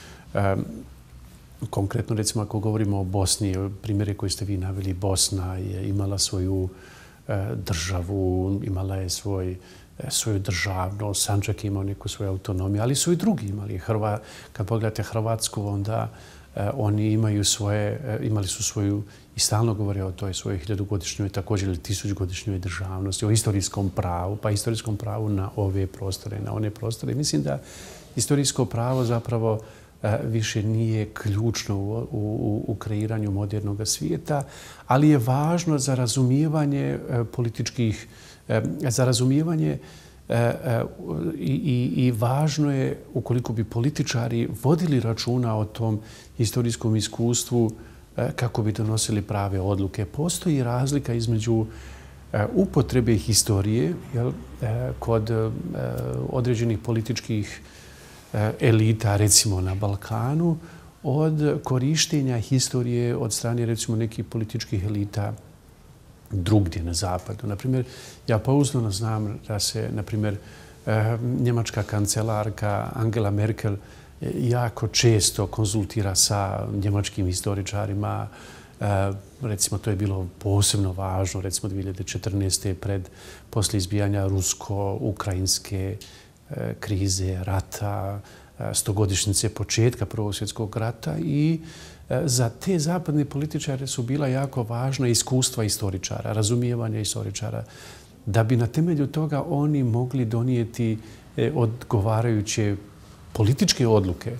Konkretno, recimo, ako govorimo o Bosni, primjere koje ste vi naveli, Bosna je imala svoju državu, imala je svoju državnost, Sandžak je imao neku svoju autonomiju, ali su i drugi imali. Kad pogledate Hrvatsku, onda oni imali su svoju, i stalno govore o toj svojoj 1000-godišnjoj, također ili 1000-godišnjoj državnosti, o historijskom pravu, pa historijskom pravu na ove prostore, na one prostore. Mislim da historijsko pravo zapravo više nije ključno u kreiranju modernog svijeta, ali je važno za razumijevanje političkih, za razumijevanje i važno je, ukoliko bi političari vodili računa o tom historijskom iskustvu, kako bi donosili prave odluke. Postoji razlika između upotrebe historije kod određenih političkih elita, recimo na Balkanu, od korištenja historije od strane, recimo, nekih političkih elita drugdje na zapadu. Naprimjer, ja pouzdano znam da se, naprimjer, njemačka kancelarka Angela Merkel jako često konzultira sa njemačkim historičarima. Recimo, to je bilo posebno važno, recimo 2014. poslije izbijanja rusko-ukrajinske krize, rata, 100-godišnjice početka Prvog svjetskog rata, i za te zapadne političare su bila jako važna iskustva istoričara, razumijevanje istoričara, da bi na temelju toga oni mogli donijeti odgovarajuće političke odluke.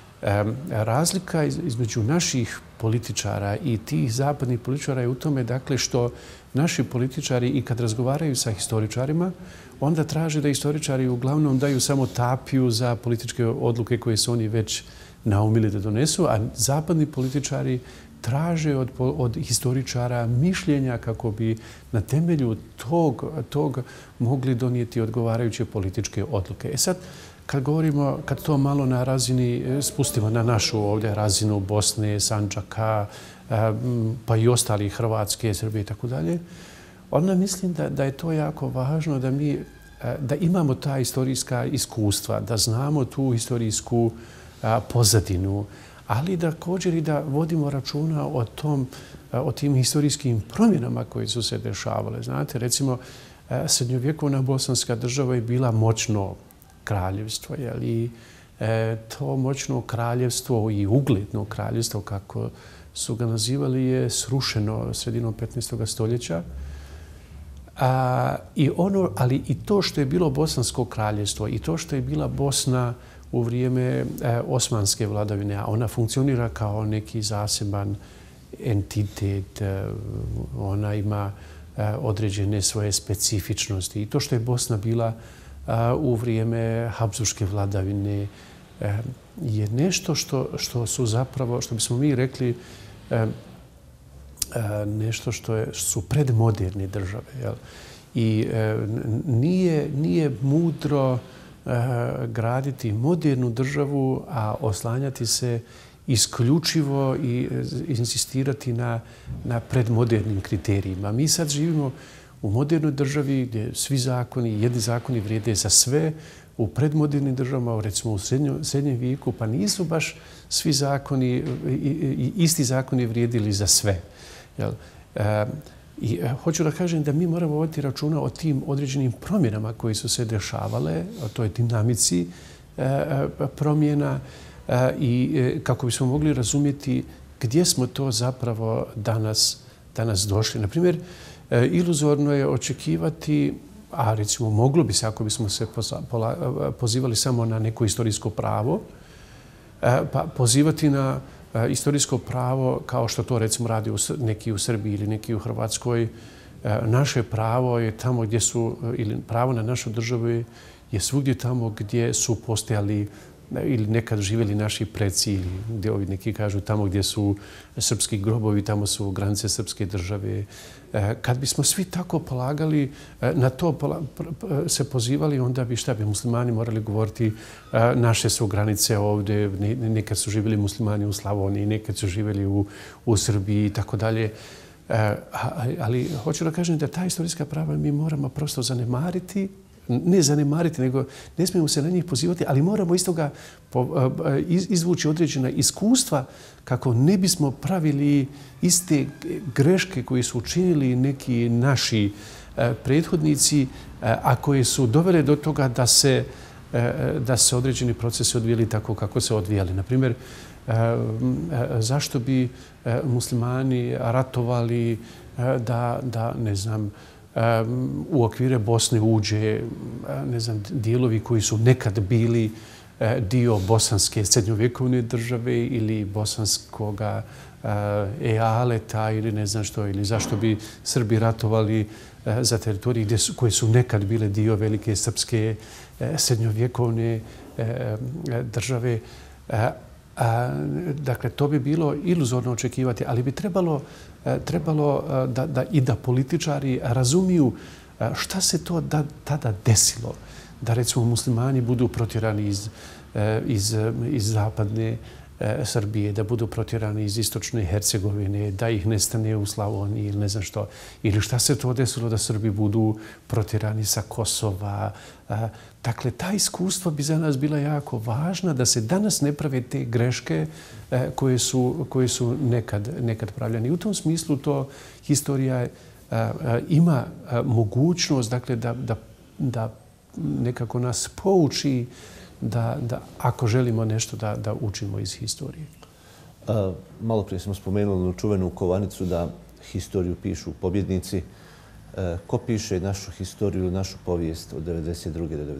Razlika između naših političara i tih zapadnih političara je u tome, dakle, što naši političari, i kad razgovaraju sa historičarima, onda traže da historičari uglavnom daju samo tapiju za političke odluke koje su oni već naumili da donesu, a zapadni političari traže od historičara mišljenja kako bi na temelju tog mogli donijeti odgovarajuće političke odluke. Sad, kad to malo na razini spustimo na našu ovdje razinu Bosne, Sandžaka, pa i ostalih, Hrvatske, Srbije i tako dalje, onda mislim da je to jako važno da imamo ta historijska iskustva, da znamo tu historijsku pozadinu, ali također i da vodimo računa o tim historijskim promjenama koje su se dešavale. Znate, recimo, srednjovjekovna bosanska država je bila moćno kraljevstvo, i to moćno kraljevstvo i ugledno kraljevstvo, kako su ga nazivali, je srušeno sredinom 15. stoljeća. Ali i to što je bilo bosansko kraljevstvo i to što je bila Bosna u vrijeme osmanske vladavine, a ona funkcionira kao neki zaseban entitet, ona ima određene svoje specifičnosti. I to što je Bosna bila u vrijeme Habsburške vladavine je nešto što su zapravo, što bismo mi rekli, nešto što su predmoderne države. I nije mudro graditi modernu državu, a oslanjati se isključivo i insistirati na predmodernim kriterijima. Mi sad živimo u modernoj državi gdje svi zakoni, jedni zakoni vrijede za sve. U predmodernim državama, recimo u srednjem vijeku, pa nisu baš svi zakoni, isti zakoni vrijedili za sve. I hoću da kažem da mi moramo voditi računa o tim određenim promjenama koje su se dešavale, o toj dinamici promjena, i kako bismo mogli razumjeti gdje smo to zapravo danas došli. Naprimjer, iluzorno je očekivati, a recimo moglo bi se, ako bismo se pozivali samo na neko historijsko pravo, pa pozivati na historijsko pravo kao što to recimo radi neki u Srbiji ili neki u Hrvatskoj. Naše pravo je tamo gdje su, ili pravo na našu državu je svugdje tamo gdje su postojali ili nekad živjeli naši preci, ili gdje ovi neki kažu tamo gdje su srpski grobovi, tamo su granice srpske države. Kad bismo svi tako polagali, na to se pozivali, onda bi šta bi muslimani morali govoriti naše su granice ovdje, nekad su živjeli muslimani u Slavoniji, nekad su živjeli u Srbiji i tako dalje. Ali hoću da kažem da ta istorijska prava mi moramo prosto zanemariti, ne zanemariti, nego ne smijemo se na njih pozivati, ali moramo iz toga izvući određena iskustva kako ne bismo pravili iste greške koje su učinili neki naši prethodnici, a koje su dovele do toga da se određeni procesi odvijali tako kako se odvijali. Naprimjer, zašto bi muslimani ratovali da ne znam, u okvire Bosne uđe, ne znam, dijelovi koji su nekad bili dio bosanske srednjovjekovne države ili bosanskog ealeta ili ne znam što, ili zašto bi Srbi ratovali za teritorije koje su nekad bile dio velike srpske srednjovjekovne države. Dakle, to bi bilo iluzorno očekivati, ali bi trebalo da političari razumiju šta se to tada desilo. Da, recimo, muslimani budu protjerani iz zapadne Srbije, da budu protjerani iz istočne Hercegovine, da ih nestane u Slavoniji ili ne znam što. Ili šta se to desilo da Srbi budu protjerani sa Kosova. Dakle, ta iskustva bi za nas bila jako važna, da se danas ne prave te greške koje su nekad pravljene. I u tom smislu to historija ima mogućnost, dakle, da nekako nas pouči da ako želimo nešto da učimo iz historije. Malo prije smo spomenuli čuvenu kovanicu da historiju pišu pobjednici. Ko piše našu historiju ili našu povijest od 1992. do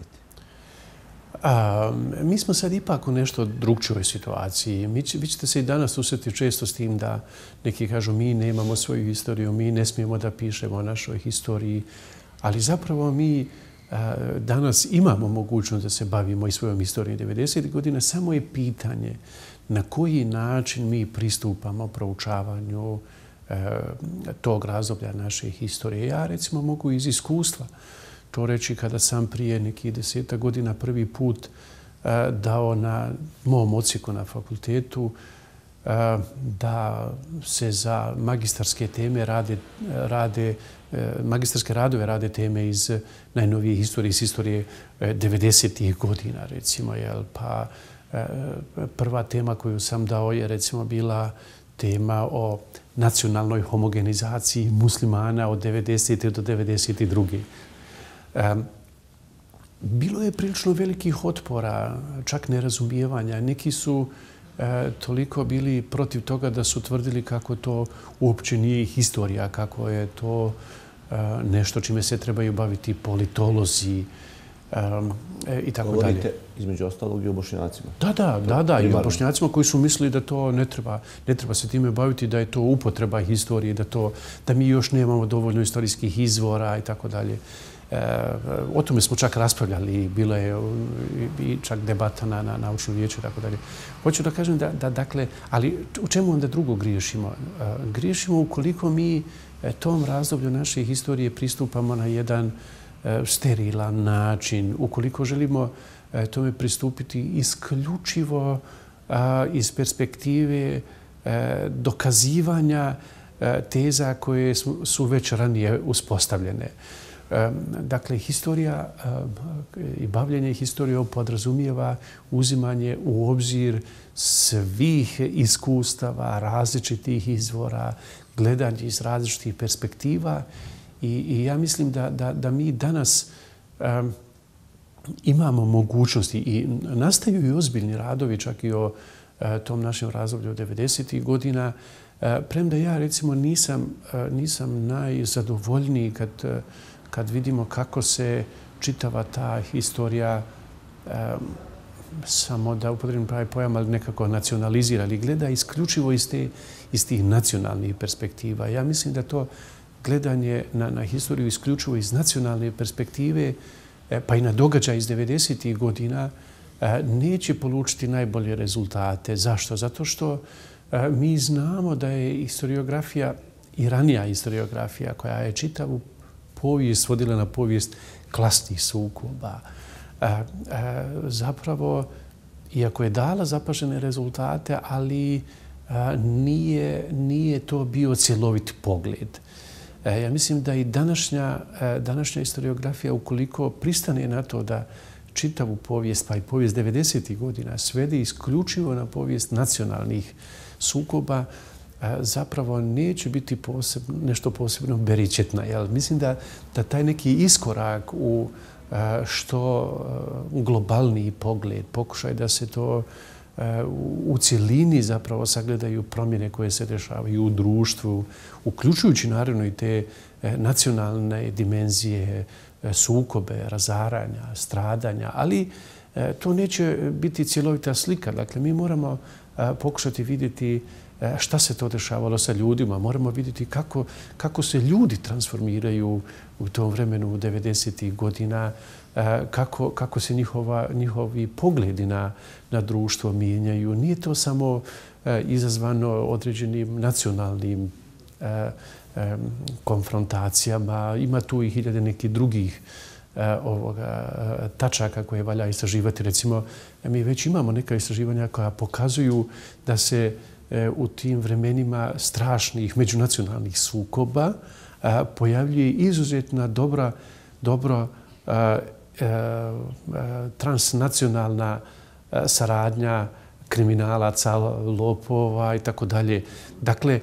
1995. Mi smo sad ipak u nešto drugčijoj situaciji. Vi ćete se i danas susreti često s tim da neki kažu mi nemamo svoju historiju, mi ne smijemo da pišemo o našoj historiji, ali zapravo mi danas imamo mogućnost da se bavimo i svojom historijom 90. godina. Samo je pitanje na koji način mi pristupamo proučavanju tog razdoblja naše historije. Ja, recimo, mogu iz iskustva to reći kada sam prije nekih 10 godina prvi put dao na mom odsjeku na fakultetu da se za magistarske teme magistarske radove rade teme iz najnovije historije, iz historije 90. godina, recimo. Pa prva tema koju sam dao je, recimo, bila tema o nacionalnoj homogenizaciji muslimana od 90. do 92. Bilo je prilično velikih otpora, čak nerazumijevanja. Neki su toliko bili protiv toga da su tvrdili kako to uopće nije historija, kako je to nešto čime se trebaju baviti politolozi i tako dalje. Govorite između ostalog i o Bošnjacima. Da, i o Bošnjacima koji su mislili da to ne treba se time baviti, da je to upotreba historije, da mi još nemamo dovoljno istorijskih izvora i tako dalje. O tome smo čak raspravljali, bilo je i čak debata na naučnom vijeću i tako dalje. Hoću da kažem da, dakle, ali u čemu onda drugo griješimo? Griješimo ukoliko mi tom razdoblju naše historije pristupamo na jedan sterilan način, ukoliko želimo tome pristupiti isključivo iz perspektive dokazivanja teza koje su već ranije uspostavljene. Dakle, historija i bavljenje historijom podrazumijeva uzimanje u obzir svih iskustava, različitih izvora, gledanje iz različitih perspektiva i ja mislim da mi danas imamo mogućnosti i nastaju i ozbiljni radovi čak i o tom našem razdoblju od 90. godina, premda ja, recimo, nisam najzadovoljniji kad vidimo kako se čitava ta historija, samo da upotrebim pravi pojam, ali nekako nacionalizira ili gleda isključivo iz tih nacionalnih perspektiva. Ja mislim da to gledanje na historiju isključivo iz nacionalne perspektive, pa i na događaj iz 90. godina, neće polučiti najbolje rezultate. Zašto? Zato što mi znamo da je historiografija i ranija historiografija koja je čitavu povijest vodila na povijest klasnih sukoba. Zapravo, iako je dala zapažene rezultate, ali nije to bio cjelovit pogled. Ja mislim da i današnja historiografija, ukoliko pristane na to da čitavu povijest, pa i povijest 90. godina svede isključivo na povijest nacionalnih sukoba, zapravo neće biti nešto posebno beričetna. Mislim da taj neki iskorak u što globalniji pogled, pokušaj da se to u cjelini zapravo sagledaju promjene koje se dešavaju u društvu, uključujući naravno i te nacionalne dimenzije, sukobe, razaranja, stradanja, ali to neće biti cjelovita slika. Dakle, mi moramo pokušati vidjeti šta se to dešavalo sa ljudima. Moramo vidjeti kako se ljudi transformiraju u tom vremenu 90. godina, kako se njihovi pogledi na društvo mijenjaju. Nije to samo izazvano određenim nacionalnim konfrontacijama. Ima tu i hiljade nekih drugih tačaka koje valja istraživati. Recimo, mi već imamo neka istraživanja koja pokazuju da se u tim vremenima strašnih međunacionalnih sukoba pojavljuje izuzetna dobro transnacionalna saradnja kriminalaca, lopova i tako dalje. Dakle,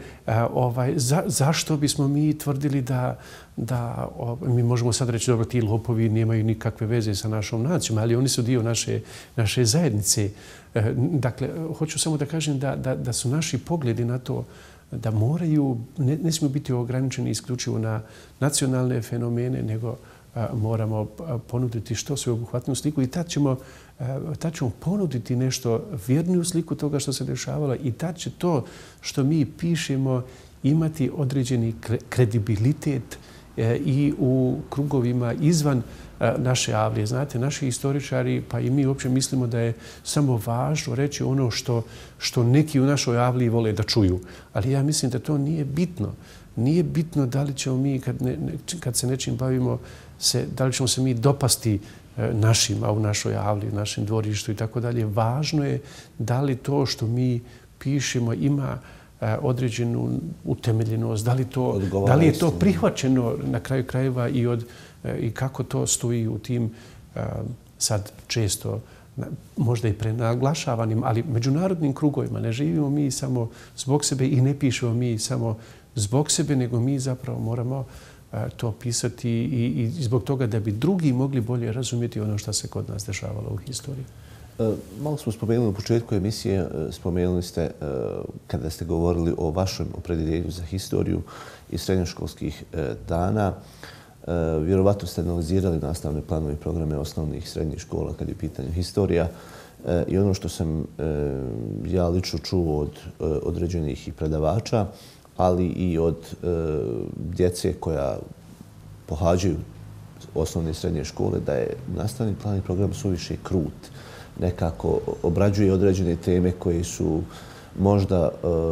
zašto bismo mi tvrdili da mi možemo sad reći dobro, ti lopovi nemaju nikakve veze sa našom nacijom, ali oni su dio naše zajednice. Dakle, hoću samo da kažem da su naši pogledi na to da moraju, ne smiju biti ograničeni isključivo na nacionalne fenomene, nego moramo ponuditi što sveobuhvatnu sliku i tad ćemo ponuditi nešto vjerniju sliku toga što se dešavalo i tad će to što mi pišemo imati određeni kredibilitet i u krugovima izvan naše avlije. Znate, naši historičari, pa i mi uopće mislimo da je samo važno reći ono što neki u našoj avliji vole da čuju. Ali ja mislim da to nije bitno. Nije bitno da li ćemo mi, kad se nečim bavimo, da li ćemo se mi dopasti našima u našoj avliji, u našem dvorištu i tako dalje. Važno je da li to što mi pišemo ima određenu utemeljenost, da li je to prihvaćeno na kraju krajeva i kako to stoji u tim sad često možda i prenaglašavanim, ali međunarodnim krugovima. Ne živimo mi samo zbog sebe i ne pišemo mi samo zbog sebe, nego mi zapravo moramo to pisati i zbog toga da bi drugi mogli bolje razumjeti ono što se kod nas dešavalo u historiji. Malo smo spomenuli u početku emisije, spomenuli ste kada ste govorili o vašem opredjeljenju za historiju i srednjoškolskih dana. Vjerovatno ste analizirali nastavne planove i programe osnovnih i srednjih škola kad je u pitanju historija. I ono što sam ja lično čuo od određenih i predavača, ali i od djece koja pohađaju osnovne i srednje škole, da je nastavni plan i program suviše krut. Nekako obrađuje određene teme koje su možda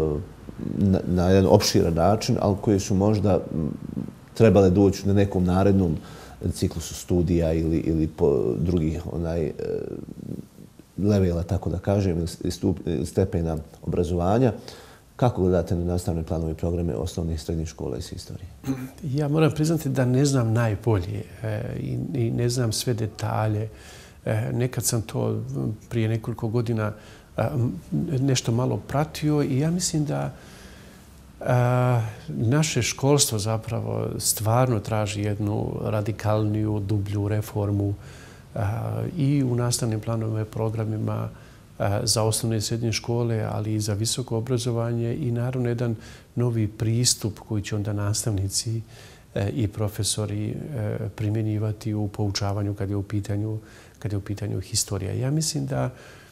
na jedan opširan način, ali koje su možda trebale doći na nekom narednom ciklusu studija ili po drugih levela, tako da kažem, ili stepena obrazovanja. Kako gledate na nastavne planove i programe osnovnih i srednjih škola iz historije? Ja moram priznati da ne znam najbolje i ne znam sve detalje. Nekad sam to prije nekoliko godina nešto malo pratio i ja mislim da naše školstvo zapravo stvarno traži jednu radikalniju, dublju reformu i u nastavnim planovima i programima za osnovne i srednje škole, ali i za visoko obrazovanje i naravno jedan novi pristup koji će onda nastavnici i profesori primjenjivati u poučavanju kad je u pitanju historija. Ja mislim da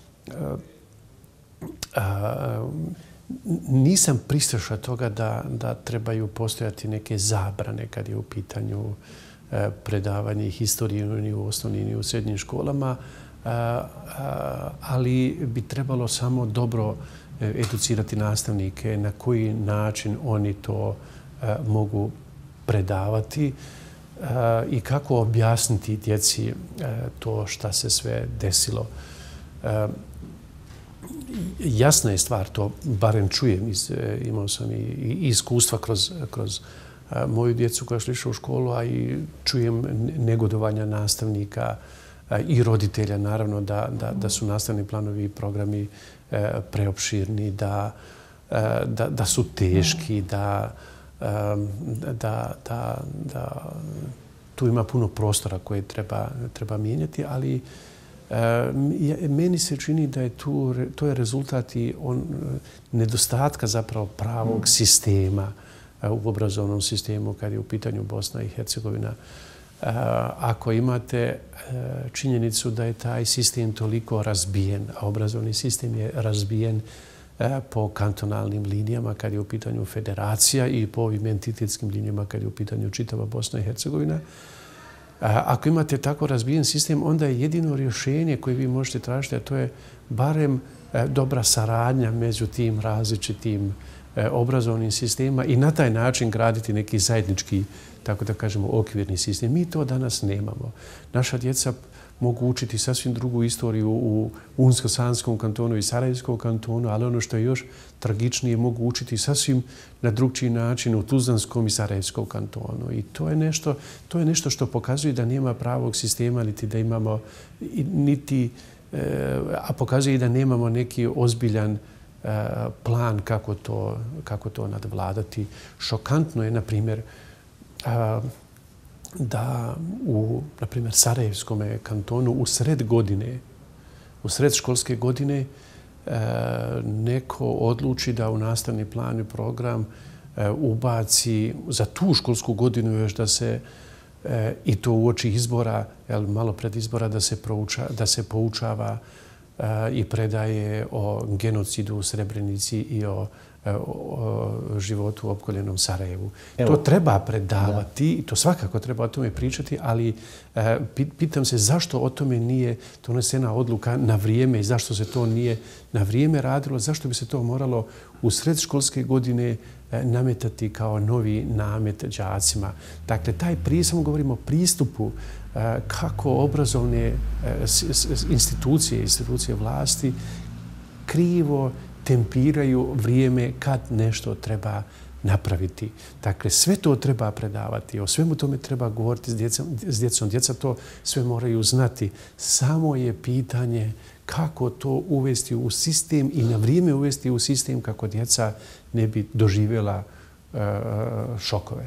nisam pristaša toga da trebaju postojati neke zabrane kad je u pitanju predavanje historije ni u osnovnim ni u srednjim školama, ali bi trebalo samo dobro educirati nastavnike na koji način oni to mogu predavati i kako objasniti djeci to šta se sve desilo. Jasna je stvar, to barem čujem, imao sam i iskustva kroz moju djecu koja su išla u školu, a i čujem negodovanja nastavnika i roditelja, naravno, da su nastavni planovi i programi preopširni, da su teški, da tu ima puno prostora koje treba mijenjati, ali meni se čini da je to je rezultat i nedostatka zapravo pravog sistema u obrazovnom sistemu kad je u pitanju Bosna i Hercegovina. Ako imate činjenicu da je taj sistem toliko razbijen, a obrazovni sistem je razbijen po kantonalnim linijama kad je u pitanju federacija i po ovim entitetskim linijama kad je u pitanju čitava Bosna i Hercegovina. Ako imate tako razbijen sistem, onda je jedino rješenje koje vi možete tražiti, a to je barem dobra saradnja među tim različitim obrazovnim sistemima i na taj način graditi neki zajednički, tako da kažemo, okvirni sistem. Mi to danas nemamo. Naša djeca mogu učiti sasvim drugu istoriju u Unsko-Sanskom kantonu i Sarajevskom kantonu, ali ono što je još tragičnije, mogu učiti sasvim na drugčiji način u Tuzlanskom i Sarajevskom kantonu. I to je nešto što pokazuje da nema pravog sistema, niti da imamo, a pokazuje i da nemamo neki ozbiljan plan kako to nadvladati. Šokantno je, na primjer, da u, na primjer, Sarajevskom kantonu u sred školske godine neko odluči da u nastavni plan i program ubaci za tu školsku godinu još da se i to uoči izbora, malo pred izbora, da se poučava i predaje o genocidu u Srebrenici i o životu u opkoljenom Sarajevu. To treba predavati i to svakako treba o tome pričati, ali pitam se zašto o tome nije donesena odluka na vrijeme i zašto se to nije na vrijeme radilo, zašto bi se to moralo u sred školske godine nametati kao novi namet đacima. Dakle, samo govorimo o pristupu kako obrazovne institucije vlasti krivo tempiraju vrijeme kad nešto treba napraviti. Dakle, sve to treba predavati, o svemu tome treba govoriti s djecom. Djeca to sve moraju znati. Samo je pitanje kako to uvesti u sistem i na vrijeme uvesti u sistem kako djeca ne bi doživjela šokove.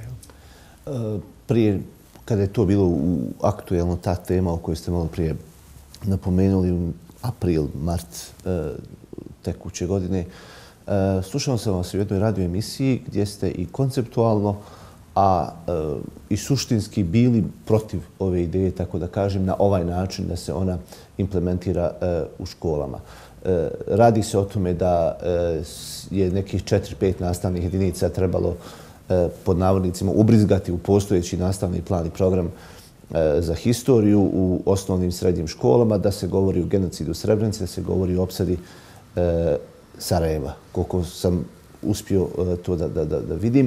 Prije, kada je to bilo aktuelno, ta tema o kojoj ste malo prije napomenuli, april, mart tekuće godine, slušao sam vas u jednoj radio emisiji gdje ste i konceptualno, a i suštinski bili protiv ove ideje, tako da kažem, na ovaj način da se ona implementira u školama. Radi se o tome da je nekih 4-5 nastavnih jedinica trebalo pod navodnicima ubrizgati u postojeći nastavni plan i program za historiju u osnovnim i srednjim školama, da se govori o genocidu Srebrenice, da se govori o opsadi Sarajeva, koliko sam uspio to da vidim.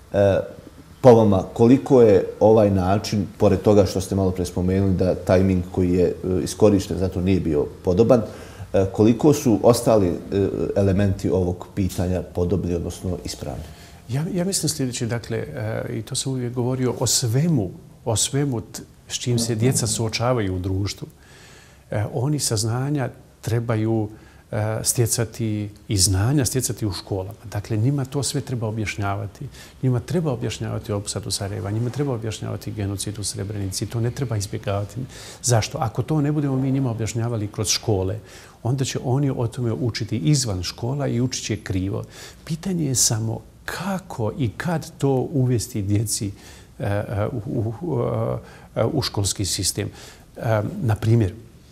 Po vama, koliko je ovaj način, pored toga što ste malo pre spomenuli da tajming koji je iskorišten zato nije bio podoban, koliko su ostali elementi ovog pitanja podobni, odnosno ispravni? Ja mislim sljedeće, dakle, i to sam uvijek govorio o svemu s čim se djeca suočavaju u društvu. Oni saznanja trebaju stjecati i znanja stjecati u školama. Dakle, njima to sve treba objašnjavati. Njima treba objašnjavati opsadu Sarajeva, njima treba objašnjavati genocid u Srebrenici. To ne treba izbjegavati. Zašto? Ako to ne budemo mi njima objašnjavali kroz škole, onda će oni o tome učiti izvan škola i učit će krivo. Pitanje je samo kako i kad to uvesti djeci u školski sistem. Na primjer,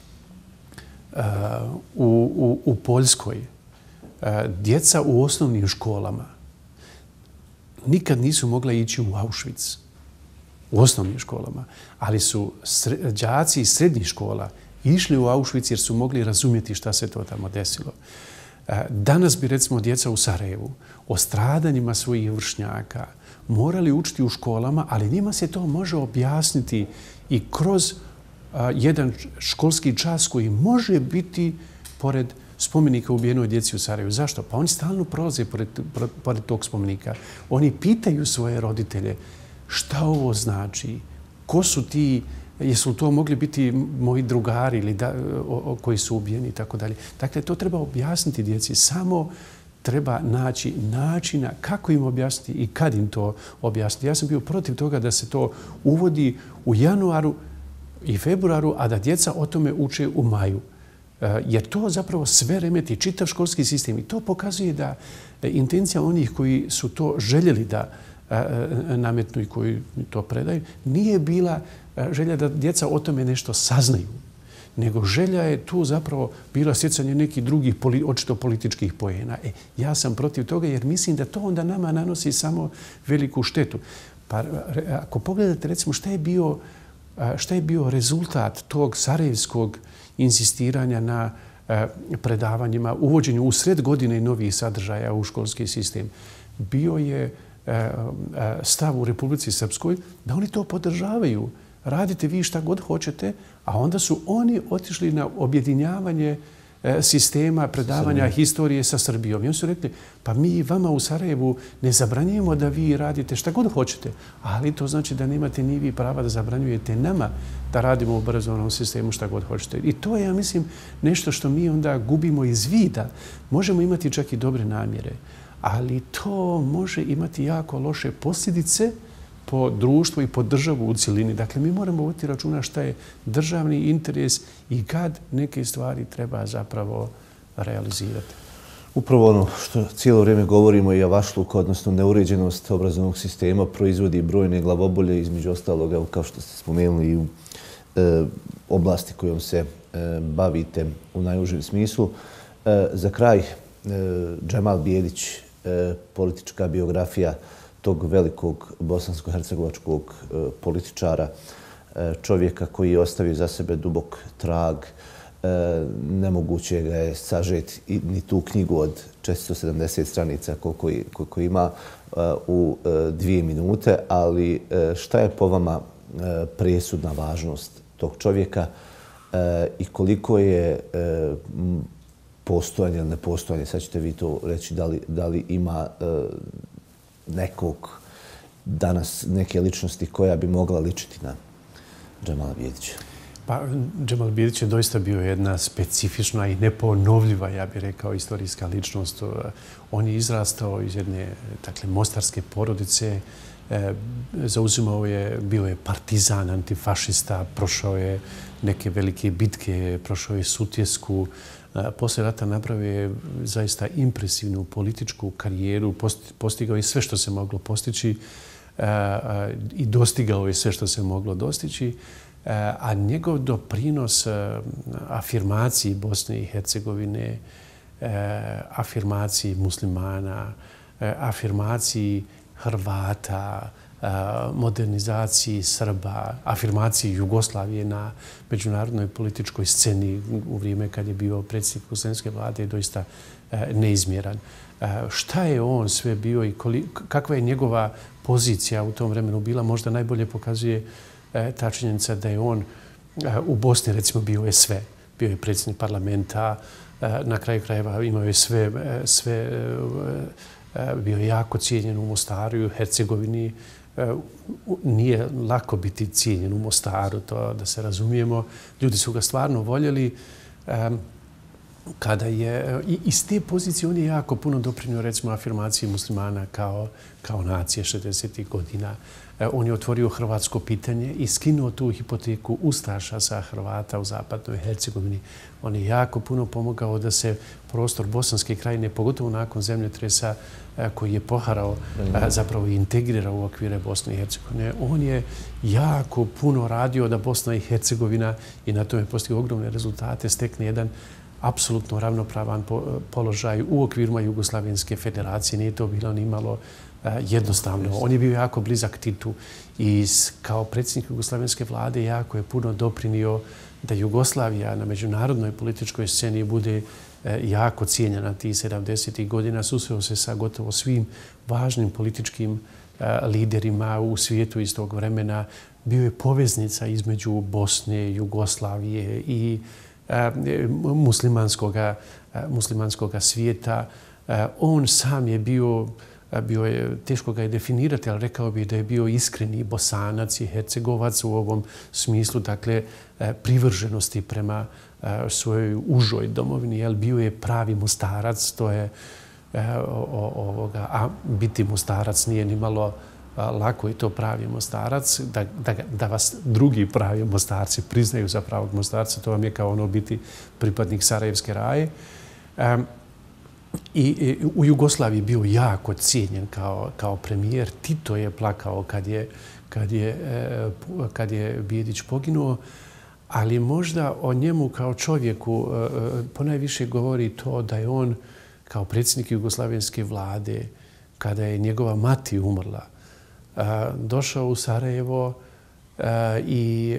u Poljskoj djeca u osnovnim školama nikad nisu mogla ići u Auschwitz u osnovnim školama, ali su đaci iz srednjih škola išli u Auschwitz jer su mogli razumjeti šta se to tamo desilo. Danas bi, recimo, djeca u Sarajevu o stradanjima svojih vršnjaka morali učiti u školama, ali njima se to može objasniti i kroz jedan školski čas koji može biti pored spomenika ubijenoj djeci u Sarajevu. Zašto? Pa oni stalno prolaze pored tog spomenika. Oni pitaju svoje roditelje šta ovo znači, ko su ti, jesu to mogli biti moji drugari ili koji su ubijeni i tako dalje. Dakle, to treba objasniti djeci. Samo treba naći načina kako im objasniti i kad im to objasniti. Ja sam bio protiv toga da se to uvodi u januaru i februaru, a da djeca o tome uče u maju. Jer to zapravo sve remeti, čitav školski sistem. I to pokazuje da intencija onih koji su to željeli da nametnu i koji to predaju, nije bila želja da djeca o tome nešto saznaju, nego želja je tu zapravo bila stjecanje nekih drugih, očito političkih poena. Ja sam protiv toga jer mislim da to onda nama nanosi samo veliku štetu. Pa ako pogledate, recimo, šta je bio rezultat tog sarajevskog insistiranja na predavanjima, uvođenju u sred godine novih sadržaja u školski sistem, bio je stav u Republici Srpskoj da oni to podržavaju. Radite vi šta god hoćete, a onda su oni otišli na objedinjavanje sistema predavanja historije sa Srbijom. I oni su rekli, pa mi vama u Sarajevu ne zabranjujemo da vi radite šta god hoćete, ali to znači da nemate ni vi prava da zabranjujete nama da radimo u obrazovnom sistemu šta god hoćete. I to je, ja mislim, nešto što mi onda gubimo iz vida. Možemo imati čak i dobre namjere, ali to može imati jako loše posljedice po društvu i po državu u cjelini. Dakle, mi moramo voditi računa šta je državni interes i kad neke stvari treba zapravo realizirati. Upravo ono što cijelo vrijeme govorimo i javašluk, odnosno neuređenost obrazovnog sistema, proizvodi brojne glavobolje, između ostalog, kao što ste spomenuli, i u oblasti kojom se bavite u najužem smislu. Za kraj, Džemal Bijedić, politička biografija tog velikog bosansko-hercegovačkog političara, čovjeka koji je ostavio za sebe dubok trag. Nemoguće ga je sažeti ni tu knjigu od 470 stranica koliko ima u 2 minute, ali šta je po vama presudna važnost tog čovjeka i koliko je postojanje ili nepostojanje, sad ćete vi to reći, da li ima danas neke ličnosti koja bi mogla ličiti na Džemala Bijedića? Pa, Džemal Bijedić je doista bio jedna specifična i neponovljiva, ja bih rekao, istorijska ličnost. On je izrastao iz jedne, dakle, mostarske porodice, bio je partizan, antifašista, prošao je neke velike bitke, prošao je Sutjesku. Poslije rata napravio je zaista impresivnu političku karijeru, postigao je sve što se moglo postići i dostigao je sve što se moglo dostići. A njegov doprinos afirmaciji Bosne i Hercegovine, afirmaciji muslimana, afirmaciji Hrvata, modernizaciji Srba, afirmaciji Jugoslavije na međunarodnoj političkoj sceni u vrijeme kad je bio predsjednik jugoslavijske vlade je doista neizmjeran. Šta je on sve bio i kakva je njegova pozicija u tom vremenu bila, možda najbolje pokazuje ta činjenica da je on u Bosni, recimo, bio je sve. Bio je predsjednik parlamenta, na kraju krajeva imao je sve, bio je jako cijenjen u Mostaru i u Hercegovini. Nije lako biti cijenjen u Mostaru, to da se razumijemo. Ljudi su ga stvarno voljeli. Kada je, iz te pozicije on je jako puno doprinio, recimo, afirmaciji muslimana kao nacije 60. godina. On je otvorio hrvatsko pitanje i skinuo tu hipoteku ustaša sa Hrvata u zapadnoj Hercegovini. On je jako puno pomogao da se prostor Bosanske krajine, pogotovo nakon zemljotresa koji je poharao, zapravo integrirao u okvire Bosne i Hercegovine. On je jako puno radio da Bosna i Hercegovina, i na tome postigao ogromne rezultate, stekne jedan apsolutno ravnopravan položaj u okvirima Jugoslavenske federacije. Nije to bilo ni malo jednostavno. On je bio jako blizak Titu i kao predsjednik Jugoslavenske vlade jako je puno doprinio da Jugoslavija na međunarodnoj političkoj sceni bude jako cijenjena tih 70. godina. Susreo se sa gotovo svim važnim političkim liderima u svijetu iz tog vremena. Bio je poveznica između Bosne, Jugoslavije i muslimanskog svijeta. On sam je bio je, teško ga je definirati, ali rekao bih da je bio iskreni Bosanac i Hercegovac u ovom smislu, dakle, privrženosti prema svojoj užoj domovini. Bio je pravi Mostarac, to je a biti Mostarac nije ni malo lako, i to pravi Mostarac, da vas drugi pravi Mostarci priznaju za pravog Mostarca, to vam je kao ono biti pripadnik Sarajevske raje. I u Jugoslaviji bio jako cijenjen kao premijer. Tito je plakao kad je Bijedić poginuo, ali možda o njemu kao čovjeku ponajviše govori to da je on kao predsjednik jugoslavenske vlade, kada je njegova mati umrla, došao u Sarajevo i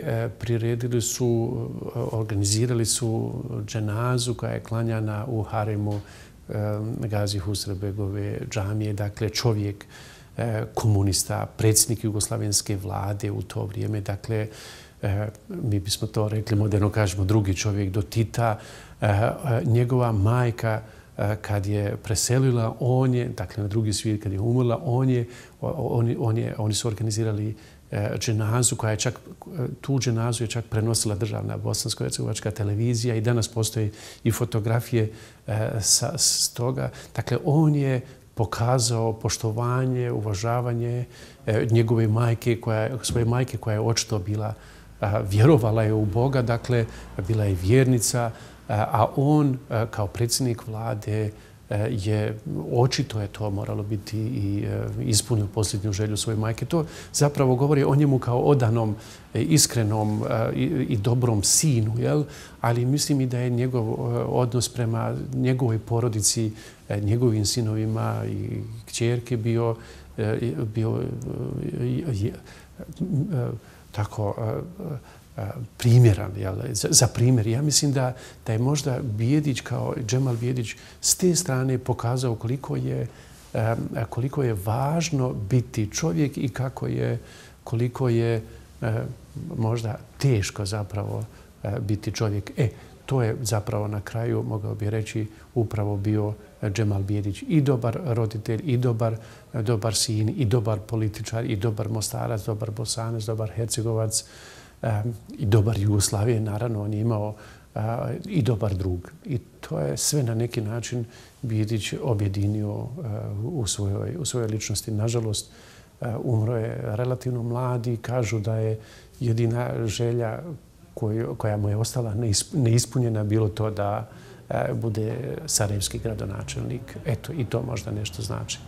organizirali su dženazu koja je klanjana u haremu Gazi Husrebegove džamije. Dakle, čovjek komunista, predsjednik jugoslavenske vlade u to vrijeme. Dakle, mi bismo to rekli, moderno kažemo, drugi čovjek do Tita. Njegova majka kad je preselila, dakle na drugi svijet kad je umrla, oni su organizirali dženazu koja je čak, tu dženazu je čak prenosila državna bosansko-hercegovačka televizija i danas postoje i fotografije s toga. Dakle, on je pokazao poštovanje, uvažavanje njegove majke, svoje majke koja je očito bila, vjerovala je u Boga, dakle, bila je vjernica, a on kao predsjednik vlade očito je to moralo biti i ispunio posljednju želju svoje majke. To zapravo govori o njemu kao odanom, iskrenom i dobrom sinu, ali mislim i da je njegov odnos prema njegovoj porodici, njegovim sinovima i kćerke bio tako primjeran, za primjer. Ja mislim da je možda Bijedić kao Džemal Bijedić s te strane pokazao koliko je važno biti čovjek i koliko je možda teško zapravo biti čovjek. To je zapravo na kraju, mogao bih reći, upravo bio Džemal Bijedić i dobar roditelj, i dobar sin, i dobar političar, i dobar Mostarac, dobar Bosanac, dobar Hercegovac, i dobar Jugoslavije. Naravno, on je imao i dobar drug. I to je sve na neki način Bijedić objedinio u svojoj ličnosti. Nažalost, umro je relativno mlad i kažu da je jedina želja koja mu je ostala neispunjena bilo to da bude sarajevski gradonačelnik. Eto, i to možda nešto znači.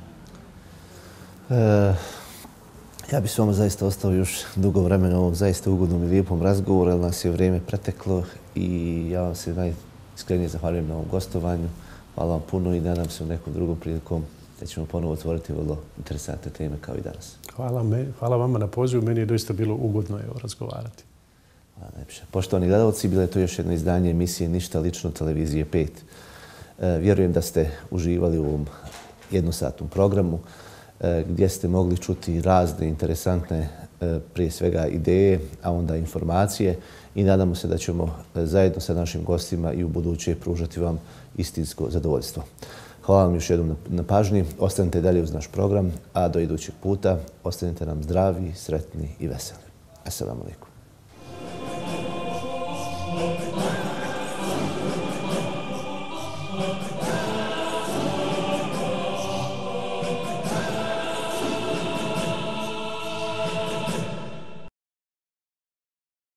Ja bih s vama zaista ostao još dugo vremena u ovom zaista ugodnom i lijepom razgovoru, ali nas je vrijeme preteklo i ja vam se najiskrenije zahvaljujem na ovom gostovanju. Hvala vam puno i nadam se u nekom drugom prilikom da ćemo ponovo otvoriti vrlo interesantne teme kao i danas. Hvala vama na pozivu. Meni je doista bilo ugodno razgovarati. Hvala najviše. Poštovani gledalci, bilo je to još jedno izdanje emisije Ništa lično, televizije 5. Vjerujem da ste uživali u ovom jednosatnom programu gdje ste mogli čuti razne interesantne, prije svega ideje, a onda informacije i nadamo se da ćemo zajedno sa našim gostima i u buduće pružati vam istinsko zadovoljstvo. Hvala vam još jednom na pažnji. Ostanite dalje uz naš program, a do idućeg puta ostanite nam zdravi, sretni i veseli. Assalamu alaikum.